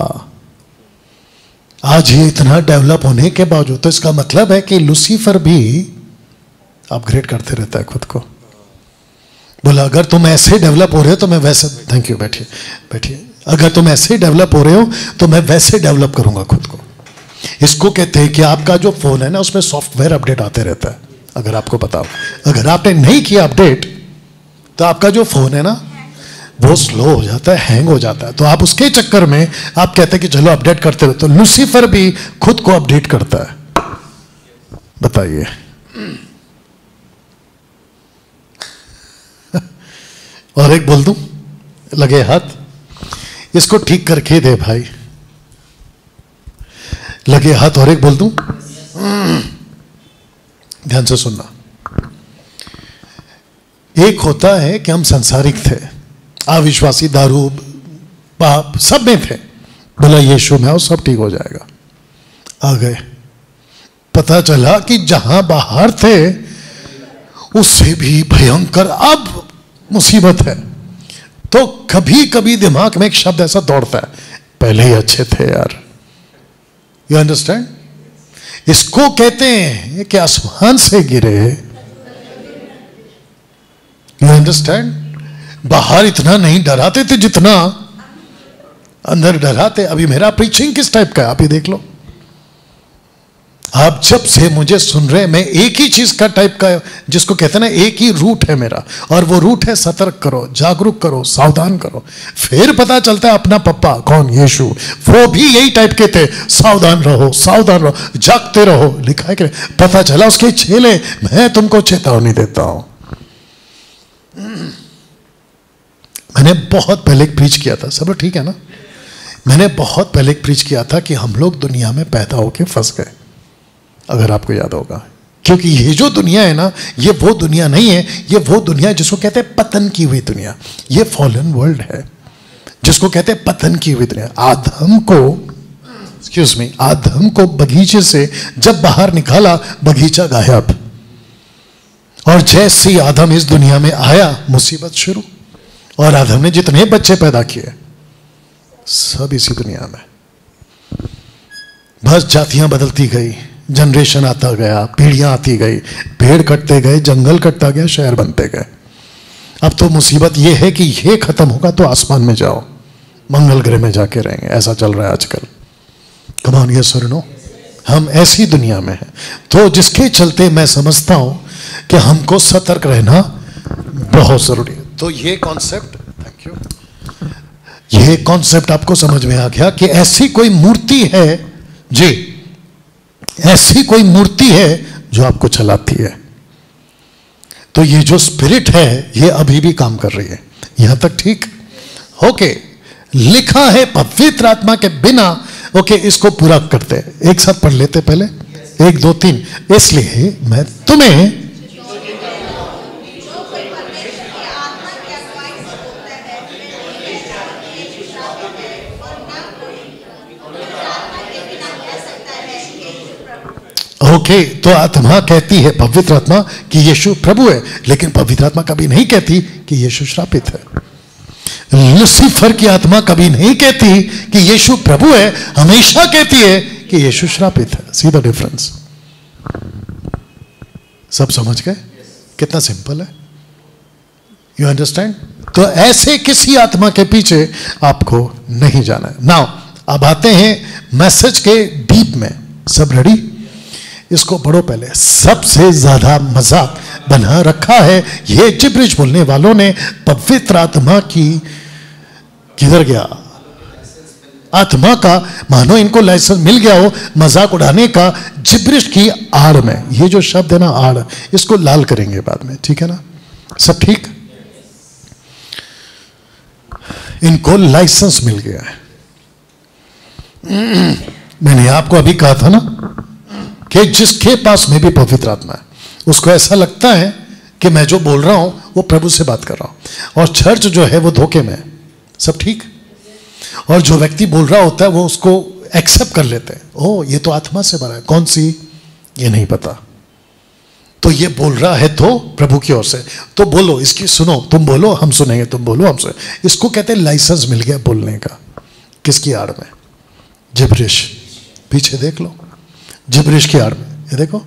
आज ये इतना डेवलप होने के बावजूद। तो इसका मतलब है कि लूसीफर भी अपग्रेड करते रहता है खुद को। बोला अगर तुम ऐसे डेवलप हो रहे हो तो मैं वैसे, थैंक यू, बैठिए बैठिए, अगर तुम ऐसे डेवलप हो रहे हो तो मैं वैसे डेवलप करूंगा खुद को। इसको कहते हैं कि आपका जो फोन है ना, उसमें सॉफ्टवेयर अपडेट आते रहता है। अगर आपको पता हो, अगर आपने नहीं किया अपडेट, तो आपका जो फोन है ना, वो स्लो हो जाता है, हैंग हो जाता है। तो आप उसके चक्कर में आप कहते हैं कि चलो अपडेट करते रहो। तो लूसीफर भी खुद को अपडेट करता है। बताइए और एक बोल दूं, लगे हाथ, इसको ठीक करके दे भाई, लगे हाथ। और एक बोल दूं, ध्यान से सुनना। एक होता है कि हम संसारिक थे, अविश्वासी, दारू, पाप सब में थे। बोला यीशु में आओ, सब ठीक हो जाएगा। आ गए, पता चला कि जहां बाहर थे उससे भी भयंकर अब मुसीबत है। तो कभी कभी दिमाग में एक शब्द ऐसा दौड़ता है, पहले ही अच्छे थे यार। You understand? इसको कहते हैं कि आसमान से गिरे। You understand? बाहर इतना नहीं डराते थे जितना अंदर डराते। अभी मेरा प्रीचिंग किस टाइप का है आप ही देख लो। आप जब से मुझे सुन रहे हैं, मैं एक ही चीज का टाइप का, जिसको कहते हैं ना, एक ही रूट है मेरा, और वो रूट है सतर्क करो, जागरूक करो, सावधान करो। फिर पता चलता है अपना पप्पा कौन, यीशु, वो भी यही टाइप के थे, सावधान रहो, सावधान रहो, जागते रहो, लिखा है कि पता चला उसके चेले, मैं तुमको चेतावनी देता हूं। मैंने बहुत पहले एक प्रीच किया था, सब लोग ठीक है ना? मैंने बहुत पहले एक प्रीच किया था कि हम लोग दुनिया में पैदा होके फंस गए, अगर आपको याद होगा। क्योंकि ये जो दुनिया है ना, ये वो दुनिया नहीं है, ये वो दुनिया जिसको कहते हैं पतन की हुई दुनिया। ये फॉलन वर्ल्ड है, जिसको कहते हैं पतन की हुई दुनिया। आदम को, एक्सक्यूज मी, आदम को बगीचे से जब बाहर निकाला, बगीचा गायब। और जैसे ही आदम इस दुनिया में आया, मुसीबत शुरू। और आदम ने जितने बच्चे पैदा किए, सब इसी दुनिया में। बस जातियां बदलती गई, जनरेशन आता गया, पीढ़ियां आती गई, पेड़ कटते गए, जंगल कटता गया, शहर बनते गए। अब तो मुसीबत ये है कि ये खत्म होगा तो आसमान में जाओ, मंगल ग्रह में जाके रहेंगे, ऐसा चल रहा है आजकल। कम ऑन यस और नो, हम ऐसी दुनिया में हैं। तो जिसके चलते मैं समझता हूं कि हमको सतर्क रहना बहुत जरूरी है। तो ये कॉन्सेप्ट, थैंक यू, ये कॉन्सेप्ट आपको समझ में आ गया कि ऐसी कोई मूर्ति है जी, ऐसी कोई मूर्ति है जो आपको चलाती है। तो ये जो स्पिरिट है ये अभी भी काम कर रही है, यहां तक ठीक? ओके, लिखा है पवित्र आत्मा के बिना। ओके, इसको पूरा करते हैं, एक साथ पढ़ लेते पहले, 1 2 3। इसलिए मैं तुम्हें ओके, तो आत्मा कहती है, पवित्र आत्मा, कि यीशु प्रभु है, लेकिन पवित्र आत्मा कभी नहीं कहती कि यीशु श्रापित है। लूसीफर की आत्मा कभी नहीं कहती कि यीशु प्रभु है, हमेशा कहती है कि यीशु श्रापित है। See the difference? सब समझ गए? कितना सिंपल है। You understand? तो ऐसे किसी आत्मा के पीछे आपको नहीं जाना है। नाउ अब आते हैं मैसेज के डीप में। सब रेडी? इसको पढ़ो पहले। सबसे ज्यादा मजाक बना रखा है ये जिब्रिश बोलने वालों ने पवित्र आत्मा की। किधर गया आत्मा का? मानो इनको लाइसेंस मिल गया हो मजाक उड़ाने का जिब्रिश की आड़ में। ये जो शब्द है ना आड़, इसको लाल करेंगे बाद में, ठीक है ना? सब ठीक? इनको लाइसेंस मिल गया है। मैंने आपको अभी कहा था ना कि जिसके पास में भी पवित्र आत्मा है उसको ऐसा लगता है कि मैं जो बोल रहा हूं वो प्रभु से बात कर रहा हूं, और चर्च जो है वो धोखे में है। सब ठीक? और जो व्यक्ति बोल रहा होता है वो उसको एक्सेप्ट कर लेते हैं। ओ, ये तो आत्मा से भरा है। कौन सी? ये नहीं पता। तो ये बोल रहा है तो प्रभु की ओर से, तो बोलो, इसकी सुनो, तुम बोलो हम सुनेंगे, तुम बोलो हम सुनेंगे। इसको कहते हैं लाइसेंस मिल गया बोलने का। किसकी आड़ में? जिब्रिश। पीछे देख लो, जिब्रिश की आड़ में। ये देखो,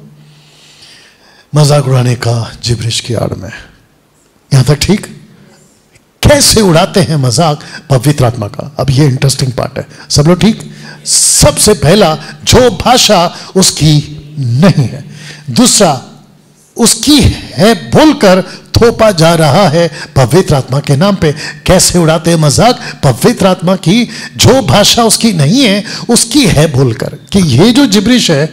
मजाक उड़ाने का जिब्रिश की आड़ में। यहां तक ठीक? कैसे उड़ाते हैं मजाक पवित्र आत्मा का? अब ये इंटरेस्टिंग पार्ट है। सब लोग ठीक? सबसे पहला, जो भाषा उसकी नहीं है। दूसरा, उसकी है बोलकर थोपा जा रहा है पवित्र आत्मा के नाम पे। कैसे उड़ाते हैं मजाक पवित्र आत्मा की? जो भाषा उसकी नहीं है उसकी है बोलकर कि ये जो जिब्रिश है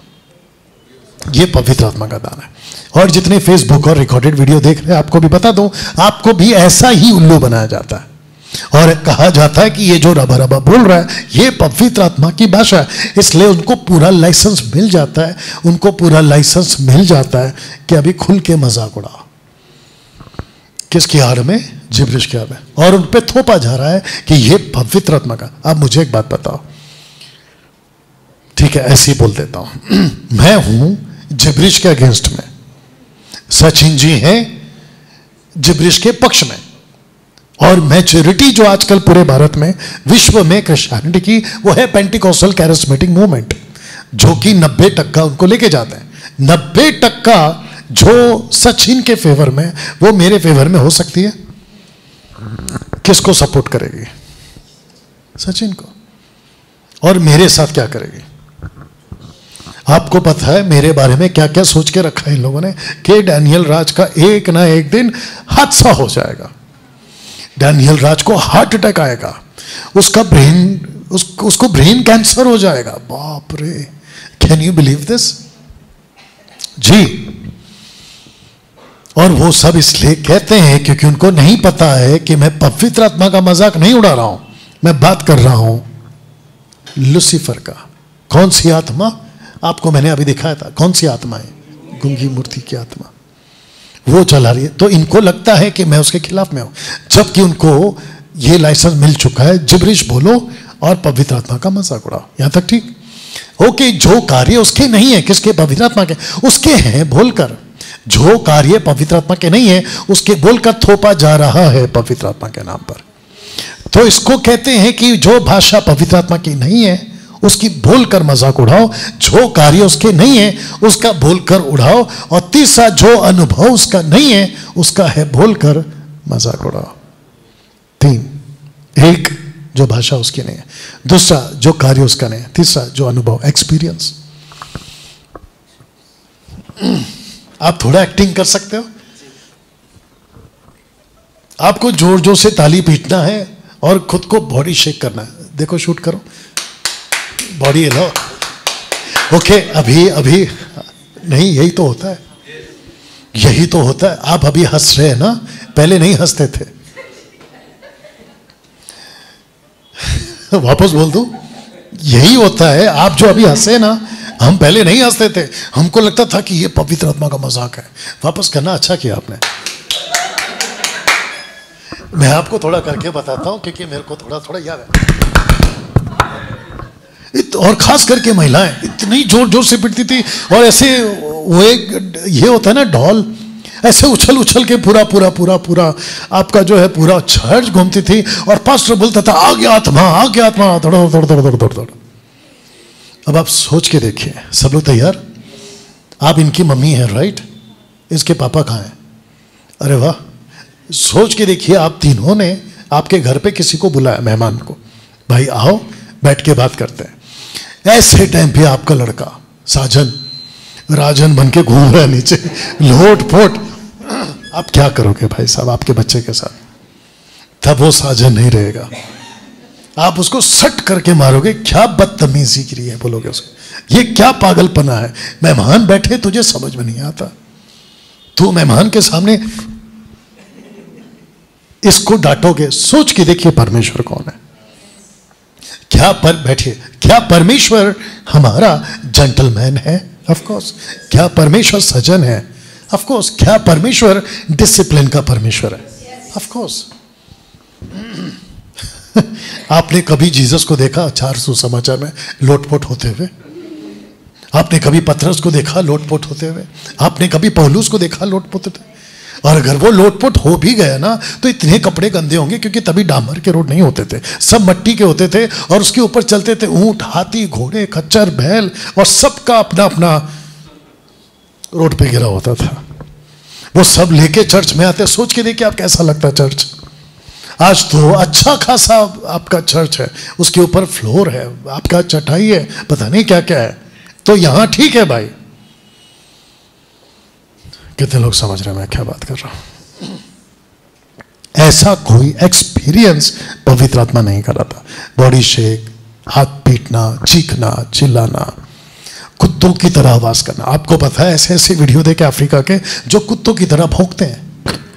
ये पवित्र आत्मा का दान है। और जितने फेसबुक और रिकॉर्डेड वीडियो देख रहे हैं, आपको भी बता दूं, आपको भी ऐसा ही उल्लू बनाया जाता है और कहा जाता है कि ये जो रबा रबा बोल रहा है ये पवित्र आत्मा की भाषा है। इसलिए उनको पूरा लाइसेंस मिल जाता है, उनको पूरा लाइसेंस मिल जाता है कि अभी खुल के मजाक उड़ाओ। किसकी आड़ में? जिब्रिश की आड़ में। और उन पे थोपा जा रहा है कि ये पवित्र आत्मा का। अब मुझे एक बात बताओ, ठीक है, ऐसे ही बोल देता हूं। मैं हूं जिब्रिश के अगेंस्ट में, सचिन जी हैं जिब्रिश के पक्ष में, और मैच्योरिटी जो आजकल पूरे भारत में, विश्व में क्रिश्चियनिटी की, वो है पेंटिकोस्टल कैरिस्मेटिक मूवमेंट, जो कि 90% उनको लेके जाते हैं। 90% जो सचिन के फेवर में, वो मेरे फेवर में हो सकती है। किसको सपोर्ट करेगी? सचिन को। और मेरे साथ क्या करेगी? आपको पता है मेरे बारे में क्या क्या सोच के रखा है इन लोगों ने कि डैनियल राज का एक ना एक दिन हादसा हो जाएगा, डैनियल राज को हार्ट अटैक आएगा, उसका उसको ब्रेन कैंसर हो जाएगा। बाप रे, कैन यू बिलीव दिस जी? और वो सब इसलिए कहते हैं क्योंकि उनको नहीं पता है कि मैं पवित्र आत्मा का मजाक नहीं उड़ा रहा हूं, मैं बात कर रहा हूं लूसीफर का। कौन सी आत्मा? आपको मैंने अभी दिखाया था। कौन सी आत्मा है? गुंगी मूर्ति की आत्मा, वो चला रही है। तो इनको लगता है कि मैं उसके खिलाफ में हूं, जबकि उनको ये लाइसेंस मिल चुका है, जिब्रिश बोलो और पवित्र आत्मा का मजाक उड़ाओ। यहां तक ठीक? ओके, जो कार्य उसके नहीं है, किसके? पवित्र आत्मा के। उसके हैं बोलकर, जो कार्य पवित्र आत्मा के नहीं है उसके बोलकर थोपा जा रहा है पवित्र आत्मा के नाम पर। तो इसको कहते हैं कि जो भाषा पवित्र आत्मा की नहीं है उसकी बोलकर मजाक उड़ाओ, जो कार्य उसके नहीं है उसका बोलकर उड़ाओ, और तीसरा, जो अनुभव उसका नहीं है उसका है बोलकर मजाक उड़ाओ। 3, एक जो भाषा उसकी नहीं है, दूसरा जो कार्य उसका नहीं है, तीसरा जो अनुभव एक्सपीरियंस। आप थोड़ा एक्टिंग कर सकते हो? आपको जोर जोर से ताली पीटना है और खुद को बॉडी शेक करना है। देखो शूट करो, बॉडी हिलाओ। ओके, अभी अभी नहीं, यही तो होता है, यही तो होता है। आप अभी हंस रहे हैं ना, पहले नहीं हंसते थे। वापस बोल दूं, यही होता है। आप जो अभी हंसे ना, हम पहले नहीं हंसते थे, हमको लगता था कि ये पवित्र आत्मा का मजाक है। वापस करना अच्छा किया आपने। मैं आपको थोड़ा करके बताता हूं क्योंकि मेरे को थोड़ा थोड़ा याद है। और खास करके महिलाएं इतनी जोर जोर से पिटती थी, और ऐसे वो एक ये होता है ना ढोल, ऐसे उछल उछल के पूरा पूरा पूरा पूरा आपका जो है पूरा चर्च घूमती थी। और पास्टर बोलता था आ गया आत्मा, आ गया आत्मा, दौड़ दौड़ दौड़ दौड़ दौड़ दौड़। अब आप सोच के देखिए, सब लोग तैयार? आप इनकी मम्मी हैं, राइट? इसके पापा कहाँ हैं? अरे वाह, सोच के देखिए, आप तीनों ने आपके घर पे किसी को बुलाया, मेहमान को, भाई आओ बैठ के बात करते हैं। ऐसे टाइम पे आपका लड़का साजन राजन बन के घूम रहा है नीचे, लोट पोट। आप क्या करोगे भाई साहब आपके बच्चे के साथ? तब वो साजन नहीं रहेगा, आप उसको सट करके मारोगे। क्या बदतमीजी की रही है बोलोगे उसको, ये क्या पागलपना है? मेहमान बैठे, तुझे समझ में नहीं आता, तू मेहमान के सामने इसको डांटोगे। सोच के देखिए परमेश्वर कौन है। क्या बैठिए, क्या परमेश्वर हमारा जेंटलमैन है? Of course. क्या परमेश्वर सजन है? Of course. क्या परमेश्वर डिसिप्लिन का परमेश्वर है? Of course. आपने कभी जीसस को देखा 4 सुसमाचार में लोटपोट होते हुए? आपने कभी पतरस को देखा लोटपोट होते हुए? आपने कभी पौलुस को देखा लोटपोट होते हुए? और अगर वो लोटपोट हो भी गया ना, तो इतने कपड़े गंदे होंगे, क्योंकि तभी डामर के रोड नहीं होते थे, सब मट्टी के होते थे, और उसके ऊपर चलते थे ऊंट, हाथी, घोड़े, खच्चर, बैल, और सबका अपना अपना रोड पे गिरा होता था। वो सब लेके चर्च में आते। सोच के देखिए आप कैसा लगता चर्च। आज तो अच्छा खासा आपका चर्च है, उसके ऊपर फ्लोर है, आपका चटाई है, पता नहीं क्या क्या है। तो यहां ठीक है भाई। कितने लोग समझ रहे हैं मैं क्या बात कर रहा हूं? ऐसा कोई एक्सपीरियंस पवित्र आत्मा नहीं कर रहा था। बॉडी शेक, हाथ पीटना, चीखना, चिल्लाना, कुत्तों की तरह आवाज करना। आपको पता है ऐसे ऐसे वीडियो देखे अफ्रीका के जो कुत्तों की तरह भौंकते हैं।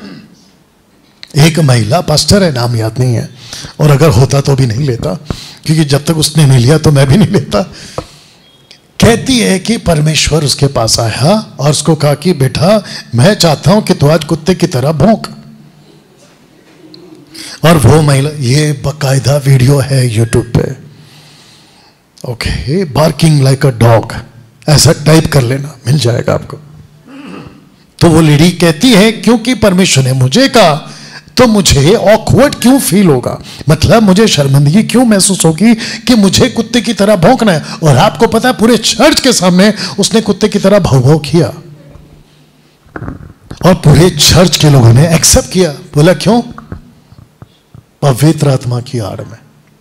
एक महिला पास्टर है, नाम याद नहीं है, और अगर होता तो भी नहीं लेता, क्योंकि जब तक उसने नहीं लिया तो मैं भी नहीं लेता। कहती है कि परमेश्वर उसके पास आया और उसको कहा कि बेटा मैं चाहता हूं कि तू आज कुत्ते की तरह भौंक। और वो महिला, ये बाकायदा वीडियो है यूट्यूब पे, okay, barking like a dog, ऐसा टाइप कर लेना, मिल जाएगा आपको। तो वो लेडी कहती है क्योंकि परमेश्वर ने मुझे कहा तो मुझे ऑकवर्ड क्यों फील होगा, मतलब मुझे शर्मिंदगी क्यों महसूस होगी कि मुझे कुत्ते की तरह भौंकना है। और आपको पता है पूरे चर्च के सामने उसने कुत्ते की तरह भौ भौ किया, और पूरे चर्च के लोगों ने एक्सेप्ट किया। बोला क्यों? पवित्र आत्मा की आड़ में।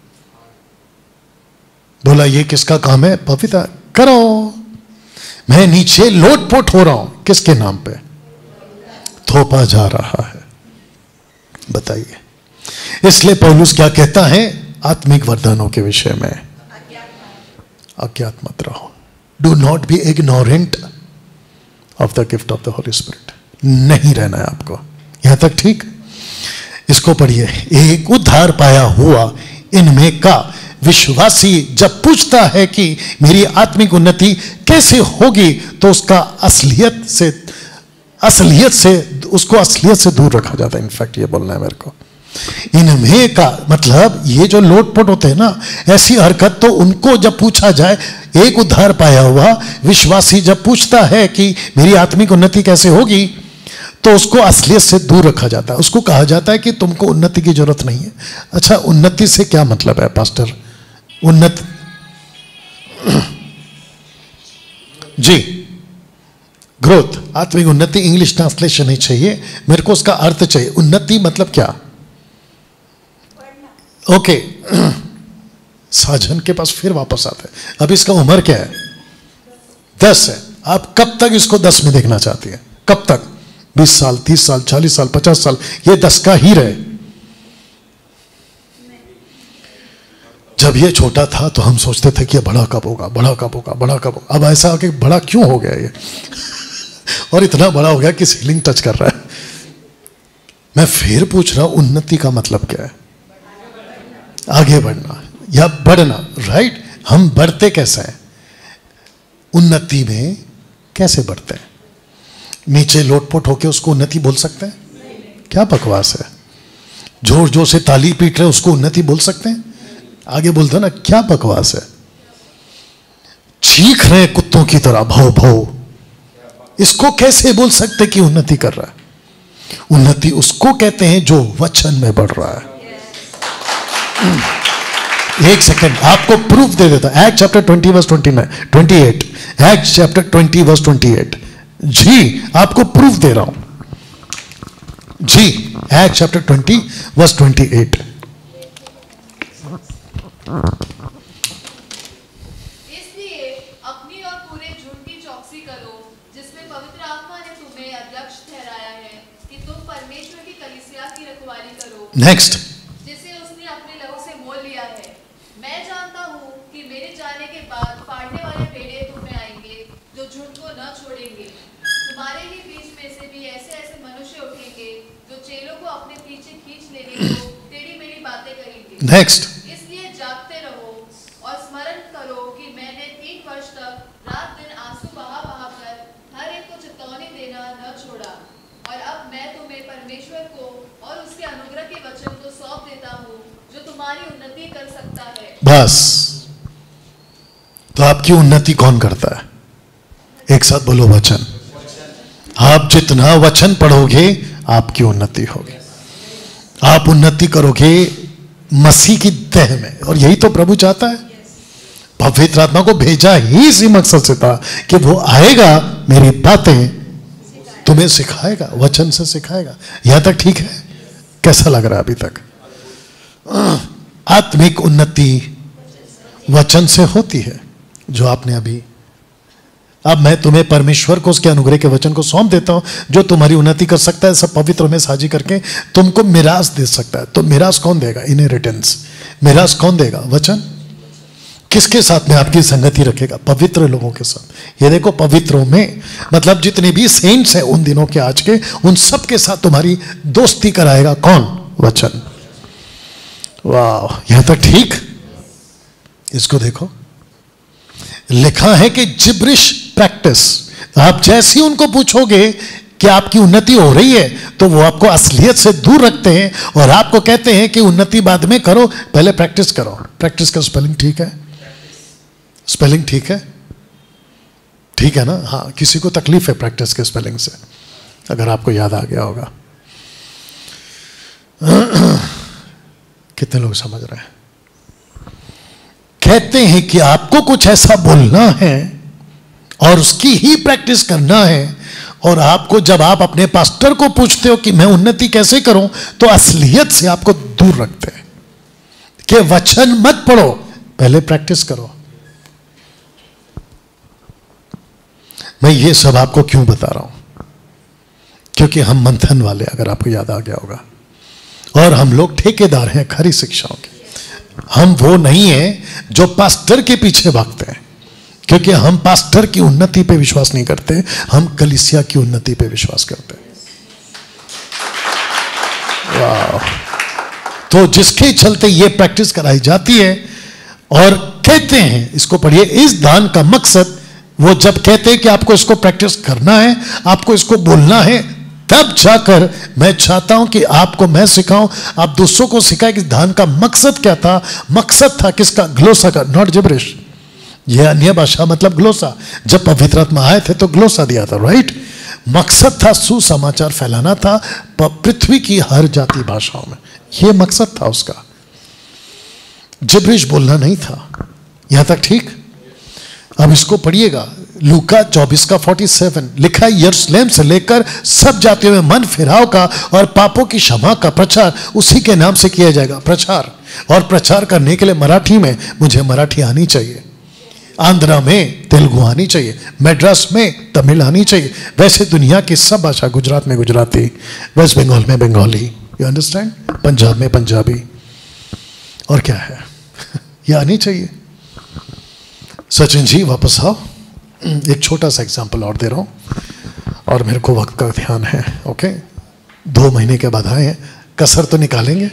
बोला ये किसका काम है? पवित्र करो। मैं नीचे लोटपोट हो रहा हूं, किसके नाम पे? थोपा जा रहा है। बताइए। इसलिए पौलुस क्या कहता है आत्मिक वरदानों के विषय में? अज्ञात मत रहो। Do not be ignorant of the gift of the holy spirit. नहीं रहना है आपको। यहां तक ठीक? इसको पढ़िए। एक उद्धार पाया हुआ इनमें का विश्वासी जब पूछता है कि मेरी आत्मिक उन्नति कैसे होगी, तो उसका असलियत से दूर रखा जाता है। इनफैक्ट ये बोलना है मेरे को, इनमें का मतलब ये जो लोटपोट होते हैं ना, ऐसी हरकत, तो उनको जब पूछा जाए, एक उद्धार पाया हुआ विश्वासी जब पूछता है कि मेरी आत्मिक उन्नति कैसे होगी, तो उसको असलियत से दूर रखा जाता है। उसको कहा जाता है कि तुमको उन्नति की जरूरत नहीं है। अच्छा, उन्नति से क्या मतलब है पास्टर? उन्नति जी, ग्रोथ। आत्मिक उन्नति इंग्लिश ट्रांसलेशन नहीं चाहिए, मेरे को उसका अर्थ चाहिए। उन्नति मतलब क्या? ओके, साजन के पास फिर वापस आता है। अब इसका उम्र क्या है? 10 है। आप कब तक इसको 10 में देखना चाहती है? कब तक? 20 साल, 30 साल, 40 साल, 50 साल, ये 10 का ही रहे। जब ये छोटा था तो हम सोचते थे कि ये बड़ा कब होगा, बड़ा कब होगा, बड़ा कब होगा। अब ऐसा आके बड़ा क्यों हो गया ये और इतना बड़ा हो गया कि सीलिंग टच कर रहा है। मैं फिर पूछ रहा हूं, उन्नति का मतलब क्या है? आगे बढ़ना या बढ़ना, राइट? हम बढ़ते कैसे हैं? उन्नति में कैसे बढ़ते हैं? नीचे लोटपोट होके उसको उन्नति बोल सकते हैं? क्या बकवास है। जोर जोर से ताली पीट रहे उसको उन्नति बोल सकते हैं? आगे बोलते ना, क्या बकवास है। चीख रहे कुत्तों की तरह भौ भौ, इसको कैसे बोल सकते कि उन्नति कर रहा है? उन्नति उसको कहते हैं जो वचन में बढ़ रहा है। एक सेकंड, आपको प्रूफ दे देता। Act chapter 20 verse 28, act chapter 20 verse 28। जी, आपको प्रूफ दे रहा हूं जी। Act chapter 20 verse 28। इसलिए अपनी और पूरे झुंड की चौकसी करो, जिसमें पवित्र आत्मा ने तुम्हें अध्यक्ष ठहराया है, कि तुम परमेश्वर की कलीसिया की रखवाली करो, नेक्स्ट। जिसे उसने अपने लहू से मोल लिया है। मैं जानता हूँ कि मेरे जाने के बाद फाड़ने वाले भेड़े तुम में आएंगे, जो झुंड को न छोड़ेंगे। तुम्हारे ही बीच में से भी ऐसे ऐसे मनुष्य उठेंगे, जो चेलों को अपने पीछे खींच लेने को टेढ़ी मेढ़ी बातें करेंगे। नेक्स्ट। इसलिए जागते रहो और स्मरण करो कि मैंने 3 वर्ष तक रात दिन आंसू बहा बहा कर हर एक को चेतावनी देना न छोड़ा। और अब मैं तुम्हें परमेश्वर को और उसके अनुग्रह के वचन को सौंप देता हूँ, जो तुम्हारी उन्नति कर सकता है। बस, तो आपकी उन्नति कौन करता है? एक साथ बोलो, वचन। आप जितना वचन पढ़ोगे आपकी उन्नति होगी। आप उन्नति करोगे मसीह की देह में, और यही तो प्रभु चाहता है। पवित्र आत्मा को भेजा ही इसी मकसद से था कि वो आएगा, मेरी बातें तुम्हें सिखाएगा, वचन से सिखाएगा। यहां तक ठीक है? कैसा लग रहा है अभी तक? आत्मिक उन्नति वचन से होती है, जो आपने अभी। अब मैं तुम्हें परमेश्वर को उसके अनुग्रह के वचन को सौंप देता हूं, जो तुम्हारी उन्नति कर सकता है, सब पवित्र में साझी करके तुमको मिरास दे सकता है। तो मिरास कौन देगा? इनहेरिटेंस। मिरास कौन देगा? वचन। किसके साथ में आपकी संगति रखेगा? पवित्र लोगों के साथ। ये देखो, पवित्रों में मतलब जितने भी सेंट्स हैं उन दिनों के, आज के, उन सब के साथ तुम्हारी दोस्ती कराएगा कौन? वचन। वाह, यहां तक ठीक? इसको देखो, लिखा है कि जिब्रिश प्रैक्टिस। आप जैसे ही उनको पूछोगे कि आपकी उन्नति हो रही है, तो वो आपको असलियत से दूर रखते हैं और आपको कहते हैं कि उन्नति बाद में करो, पहले प्रैक्टिस करो। प्रैक्टिस का स्पेलिंग ठीक है? स्पेलिंग ठीक है? ठीक है ना? हाँ, किसी को तकलीफ है प्रैक्टिस के स्पेलिंग से, अगर आपको याद आ गया होगा। कितने लोग समझ रहे हैं? कहते हैं कि आपको कुछ ऐसा बोलना है और उसकी ही प्रैक्टिस करना है, और आपको जब आप अपने पास्टर को पूछते हो कि मैं उन्नति कैसे करूं, तो असलियत से आपको दूर रखते हैं कि वचन मत पढ़ो, पहले प्रैक्टिस करो। मैं ये सब आपको क्यों बता रहा हूं? क्योंकि हम मंथन वाले, अगर आपको याद आ गया होगा, और हम लोग ठेकेदार हैं खरी शिक्षाओं के। हम वो नहीं है जो पास्टर के पीछे भागते हैं, क्योंकि हम पास्टर की उन्नति पे विश्वास नहीं करते, हम कलीसिया की उन्नति पे विश्वास करते हैं। वाह। तो जिसके चलते ये प्रैक्टिस कराई जाती है, और कहते हैं, इसको पढ़िए, इस दान का मकसद, वो जब कहते हैं कि आपको इसको प्रैक्टिस करना है, आपको इसको बोलना है, तब जाकर मैं चाहता हूं कि आपको मैं सिखाऊं, आप दूसरों को सिखाएं कि दान का मकसद क्या था। मकसद था किसका? ग्लोसा का, नॉट जिब्रिश। यह अन्य भाषा मतलब ग्लोसा। जब पवित्र आत्मा आए थे तो ग्लोसा दिया था, राइट? मकसद था सुसमाचार फैलाना था पृथ्वी की हर जाति भाषाओं में, यह मकसद था उसका। जिब्रिश बोलना नहीं था। यहां तक ठीक? अब इसको पढ़िएगा, लूका 24 का 47 लिखा है, यरूशलेम से लेकर सब जातियों में मन फिराव का और पापों की क्षमा का प्रचार उसी के नाम से किया जाएगा। प्रचार, और प्रचार करने के लिए मराठी में मुझे मराठी आनी चाहिए, आंध्रा में तेलुगु आनी चाहिए, मैड्रास में तमिल आनी चाहिए, वैसे दुनिया की सब भाषा, गुजरात में गुजराती, वेस्ट बंगाल में बंगाली, यू अंडरस्टैंड, पंजाब में पंजाबी, और क्या है ये आनी चाहिए। सचिन जी वापस आओ, एक छोटा सा एग्जांपल और दे रहा हूं और मेरे को वक्त का ध्यान है। ओके, 2 महीने के बाद आए हैं, कसर तो निकालेंगे।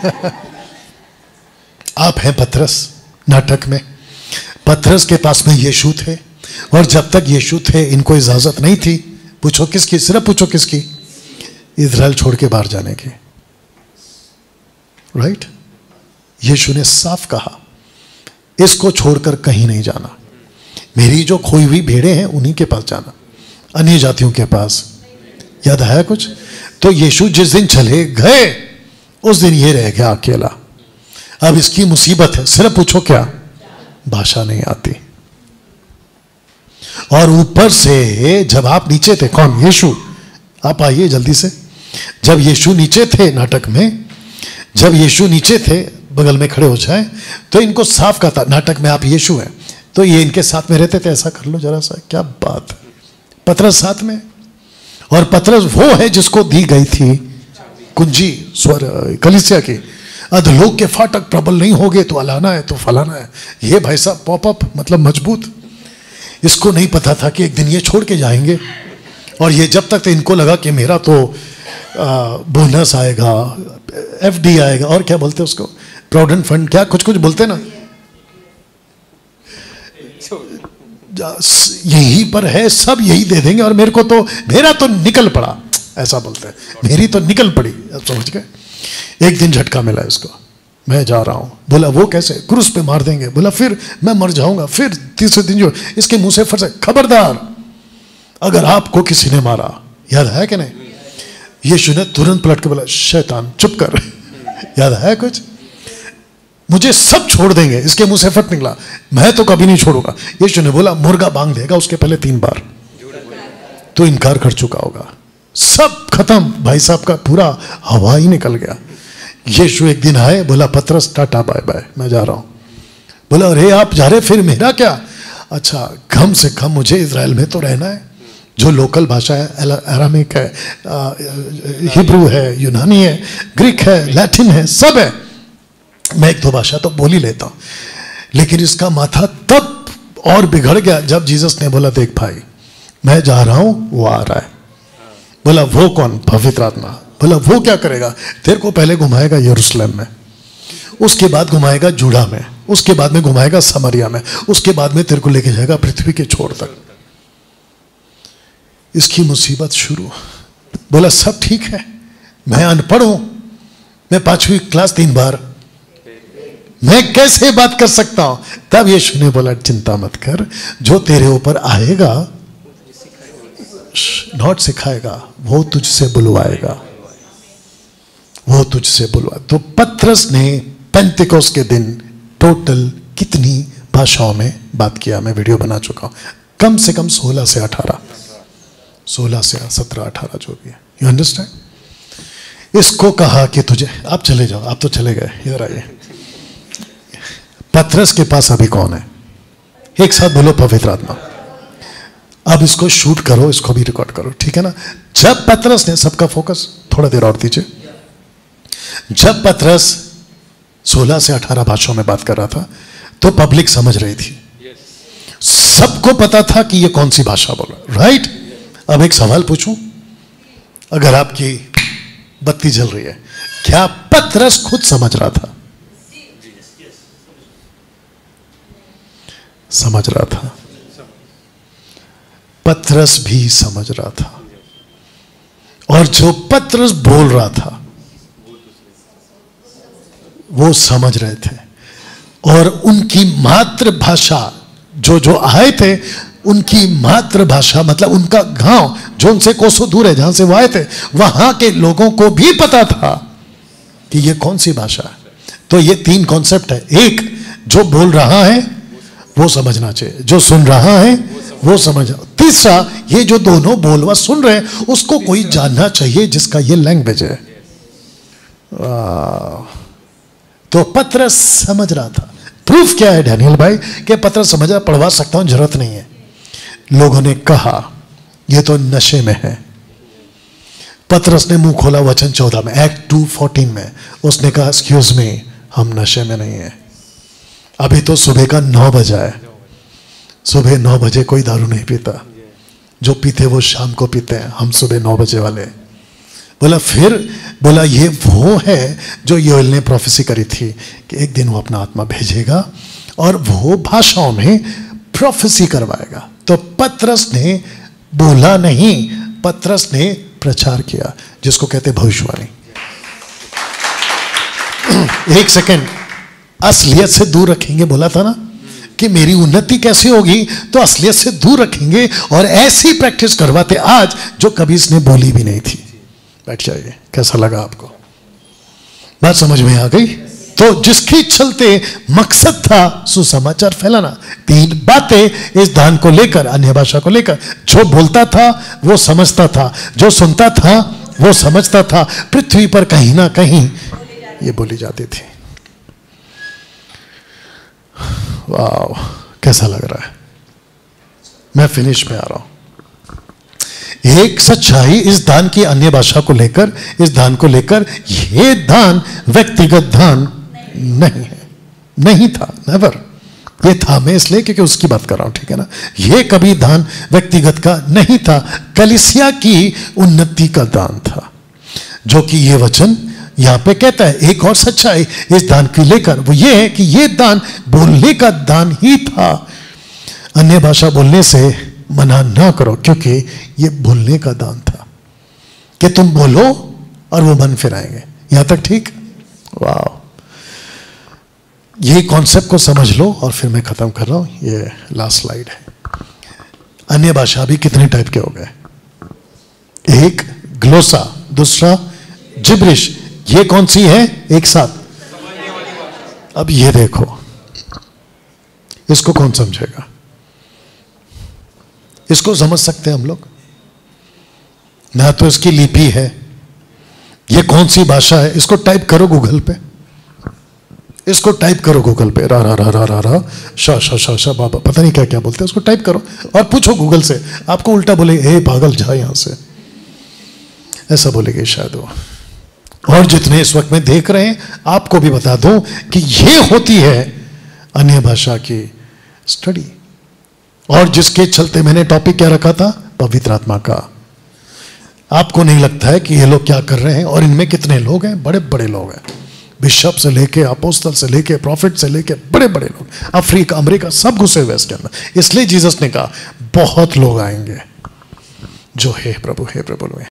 आप हैं पतरस, नाटक में पतरस के पास में यीशु थे, और जब तक यीशु थे इनको इजाजत नहीं थी, पूछो किसकी, सिर्फ पूछो किसकी, इजराइल छोड़ के बाहर जाने की। राइट, यीशु ने साफ कहा इसको छोड़कर कहीं नहीं जाना, मेरी जो खोई हुई भेड़ें हैं उन्हीं के पास जाना, अन्य जातियों के पास। याद आया कुछ? तो यीशु जिस दिन चले गए उस दिन ये रह गया अकेला। अब इसकी मुसीबत है, सिर्फ पूछो क्या, भाषा नहीं आती, और ऊपर से जब आप नीचे थे, कौन, यीशु, आप आइए जल्दी से, जब यीशु नीचे थे नाटक में, जब यीशु नीचे थे, बगल में खड़े हो जाए तो इनको साफ कहा था, नाटक में आप यीशु हैं, तो ये इनके साथ में रहते थे, ऐसा कर लो जरा सा, क्या बात है, पतरस साथ में, और पतरस वो है जिसको दी गई थी कुंजी स्वर कलीसिया की, अधलोक के फाटक प्रबल नहीं होगे तो अलाना है तो फलाना है। ये भाई साहब पॉपअप मतलब मजबूत, इसको नहीं पता था कि एक दिन ये छोड़ के जाएंगे, और ये जब तक इनको लगा कि मेरा तो बोनस आएगा, एफडी आएगा, और क्या बोलते उसको, प्रोविडेंट फंड, क्या कुछ कुछ बोलते ना, यही पर है, सब यही दे देंगे, और मेरे को तो, मेरा तो निकल पड़ा, ऐसा बोलते हैं, मेरी तो निकल पड़ी, समझ गए। एक दिन झटका मिला इसको, मैं जा रहा हूं, बोला वो कैसे, क्रूस पे मार देंगे, बोला फिर मैं मर जाऊंगा, फिर तीसरे दिन जो इसके मुंह से फंसे, खबरदार अगर आपको किसी ने मारा, याद है कि नहीं, यीशु ने तुरंत पलट के बोला शैतान चुप कर। याद है कुछ, मुझे सब छोड़ देंगे, इसके मुंह से फट निकला, मैं तो कभी नहीं छोड़ूंगा। यीशु ने बोला मुर्गा बांग देगा उसके पहले 3 बार, तो इनकार कर चुका होगा, सब खत्म, भाई साहब का पूरा हवा ही निकल गया। यीशु एक दिन आए, बोला पतरस टाटा बाय बाय, मैं जा रहा हूं। बोला अरे आप जा रहे, फिर मेरा क्या? अच्छा कम से कम मुझे इजराइल में तो रहना है, जो लोकल भाषा है, अरामिक है, हिब्रू है, यूनानी है, ग्रीक है, लैटिन है, सब है, मैं 1-2 भाषा तो बोल ही लेता हूं। लेकिन इसका माथा तब और बिगड़ गया जब जीसस ने बोला देख भाई मैं जा रहा हूं, वो आ रहा है। बोला वो कौन? पवित्र आत्मा। बोला वो क्या करेगा? तेरे को पहले घुमाएगा यरूशलेम में, उसके बाद घुमाएगा जूडा में, उसके बाद में घुमाएगा समरिया में, उसके बाद में तेरे को लेके जाएगा पृथ्वी के छोर तक। इसकी मुसीबत शुरू। बोला सब ठीक है, मैं अनपढ़ हूं, मैं 5वीं क्लास 3 बार, मैं कैसे बात कर सकता हूं? तब यीशु ने बोला चिंता मत कर, जो तेरे ऊपर आएगा नॉट सिखाएगा, वो तुझसे बुलवाएगा, वो तुझसे बुलवा। तो पतरस ने पेंतिकोस के दिन टोटल कितनी भाषाओं में बात किया? मैं वीडियो बना चुका हूं, कम से कम 16 से 18, 16 से 17, 18 जो भी है। You understand? इसको कहा कि तुझे, आप चले जाओ, आप तो चले गए, इधर आइए। पतरस के पास अभी कौन है? एक साथ बोलो पवित्र आत्मा। अब इसको शूट करो, इसको भी रिकॉर्ड करो, ठीक है ना? जब पतरस ने, सबका फोकस थोड़ा देर और दीजिए, जब पतरस 16 से 18 भाषाओं में बात कर रहा था तो पब्लिक समझ रही थी, सबको पता था कि ये कौन सी भाषा बोला, राइट? अब एक सवाल पूछूं, अगर आपकी बत्ती जल रही है, क्या पतरस खुद समझ रहा था? समझ रहा था, पतरस भी समझ रहा था, और जो पतरस बोल रहा था वो समझ रहे थे, और उनकी मातृभाषा, जो आए थे उनकी मातृभाषा मतलब उनका गांव जो उनसे कोसों दूर है, जहां से वो आए थे, वहां के लोगों को भी पता था कि ये कौन सी भाषा है। तो ये 3 कॉन्सेप्ट है, एक जो बोल रहा है वो समझना चाहिए, जो सुन रहा है वो समझ। तीसरा, ये जो दोनों बोलवा सुन रहे हैं उसको कोई जानना चाहिए जिसका ये लैंग्वेज है। तो पतरस समझ रहा था। प्रूफ क्या है डैनियल भाई कि पतरस समझ रहा, पढ़वा सकता हूं, जरूरत नहीं है। लोगों ने कहा ये तो नशे में है। पतरस ने मुंह खोला वचन 14 में, एक्ट 2:14 में। उसने कहा एक्सक्यूज मी, हम नशे में नहीं है। अभी तो सुबह का 9 बजा है। सुबह 9 बजे कोई दारू नहीं पीता। जो पीते वो शाम को पीते हैं, हम सुबह 9 बजे वाले। बोला फिर, बोला ये वो है जो योएल ने प्रोफेसी करी थी कि एक दिन वो अपना आत्मा भेजेगा और वो भाषाओं में प्रोफेसी करवाएगा। तो पतरस ने बोला नहीं, पतरस ने प्रचार किया, जिसको कहते भविष्यवाणी। एक सेकंड, असलियत से दूर रखेंगे बोला था ना कि मेरी उन्नति कैसे होगी, तो असलियत से दूर रखेंगे और ऐसी प्रैक्टिस करवाते आज जो कभी इसने बोली भी नहीं थी। बैठ जाइए। कैसा लगा आपको? बात समझ में आ गई? तो जिसके चलते मकसद था सुसमाचार फैलाना। 3 बातें इस दान को लेकर, अन्य भाषा को लेकर। जो बोलता था वो समझता था, जो सुनता था वो समझता था। पृथ्वी पर कहीं ना कहीं ये बोली जाती थी। वाह, कैसा लग रहा है? मैं फिनिश में आ रहा हूं। एक सच्चाई इस दान की अन्य भाषा को लेकर, इस दान को लेकर, यह दान व्यक्तिगत दान नहीं है, नहीं था, नेवर। ये था, मैं इसलिए क्योंकि उसकी बात कर रहा हूं, ठीक है ना। ये कभी दान व्यक्तिगत का नहीं था, कलीसिया की उन्नति का दान था, जो कि ये वचन यहां पे कहता है। एक और सच्चाई इस दान की लेकर वो ये है कि ये दान बोलने का दान ही था। अन्य भाषा बोलने से मना ना करो, क्योंकि ये बोलने का दान था कि तुम बोलो और वो मन फिराएंगे। यहां तक ठीक? वाह, ये कॉन्सेप्ट को समझ लो और फिर मैं खत्म कर रहा हूं। ये लास्ट स्लाइड है। अन्य भाषा भी कितने टाइप के हो गए? एक ग्लोसा, दूसरा जिब्रिश। ये कौन सी है एक साथ? अब ये देखो, इसको कौन समझेगा? इसको समझ सकते हैं हम लोग ना? तो इसकी लिपि है। ये कौन सी भाषा है? इसको टाइप करो गूगल पे, इसको टाइप करो गूगल पे, रा रा रा रा रा रा शा शा शा शा बाबा, पता नहीं क्या क्या बोलते हैं। उसको टाइप करो और पूछो गूगल से, आपको उल्टा बोले हे पागल जा यहां से, ऐसा बोलेगी शायद वो। और जितने इस वक्त में देख रहे हैं, आपको भी बता दूं कि ये होती है अन्य भाषा की स्टडी। और जिसके चलते मैंने टॉपिक क्या रखा था? पवित्र आत्मा का। आपको नहीं लगता है कि ये लोग क्या कर रहे हैं? और इनमें कितने लोग हैं? बड़े बड़े लोग हैं। बिशप से लेके, अपोस्टल से लेके, प्रॉफिट से लेके, बड़े बड़े लोग, अफ्रीका, अमेरिका, सब घुसे हुए इसके अंदर। इसलिए जीसस ने कहा बहुत लोग आएंगे जो हे प्रभु, हे प्रभु।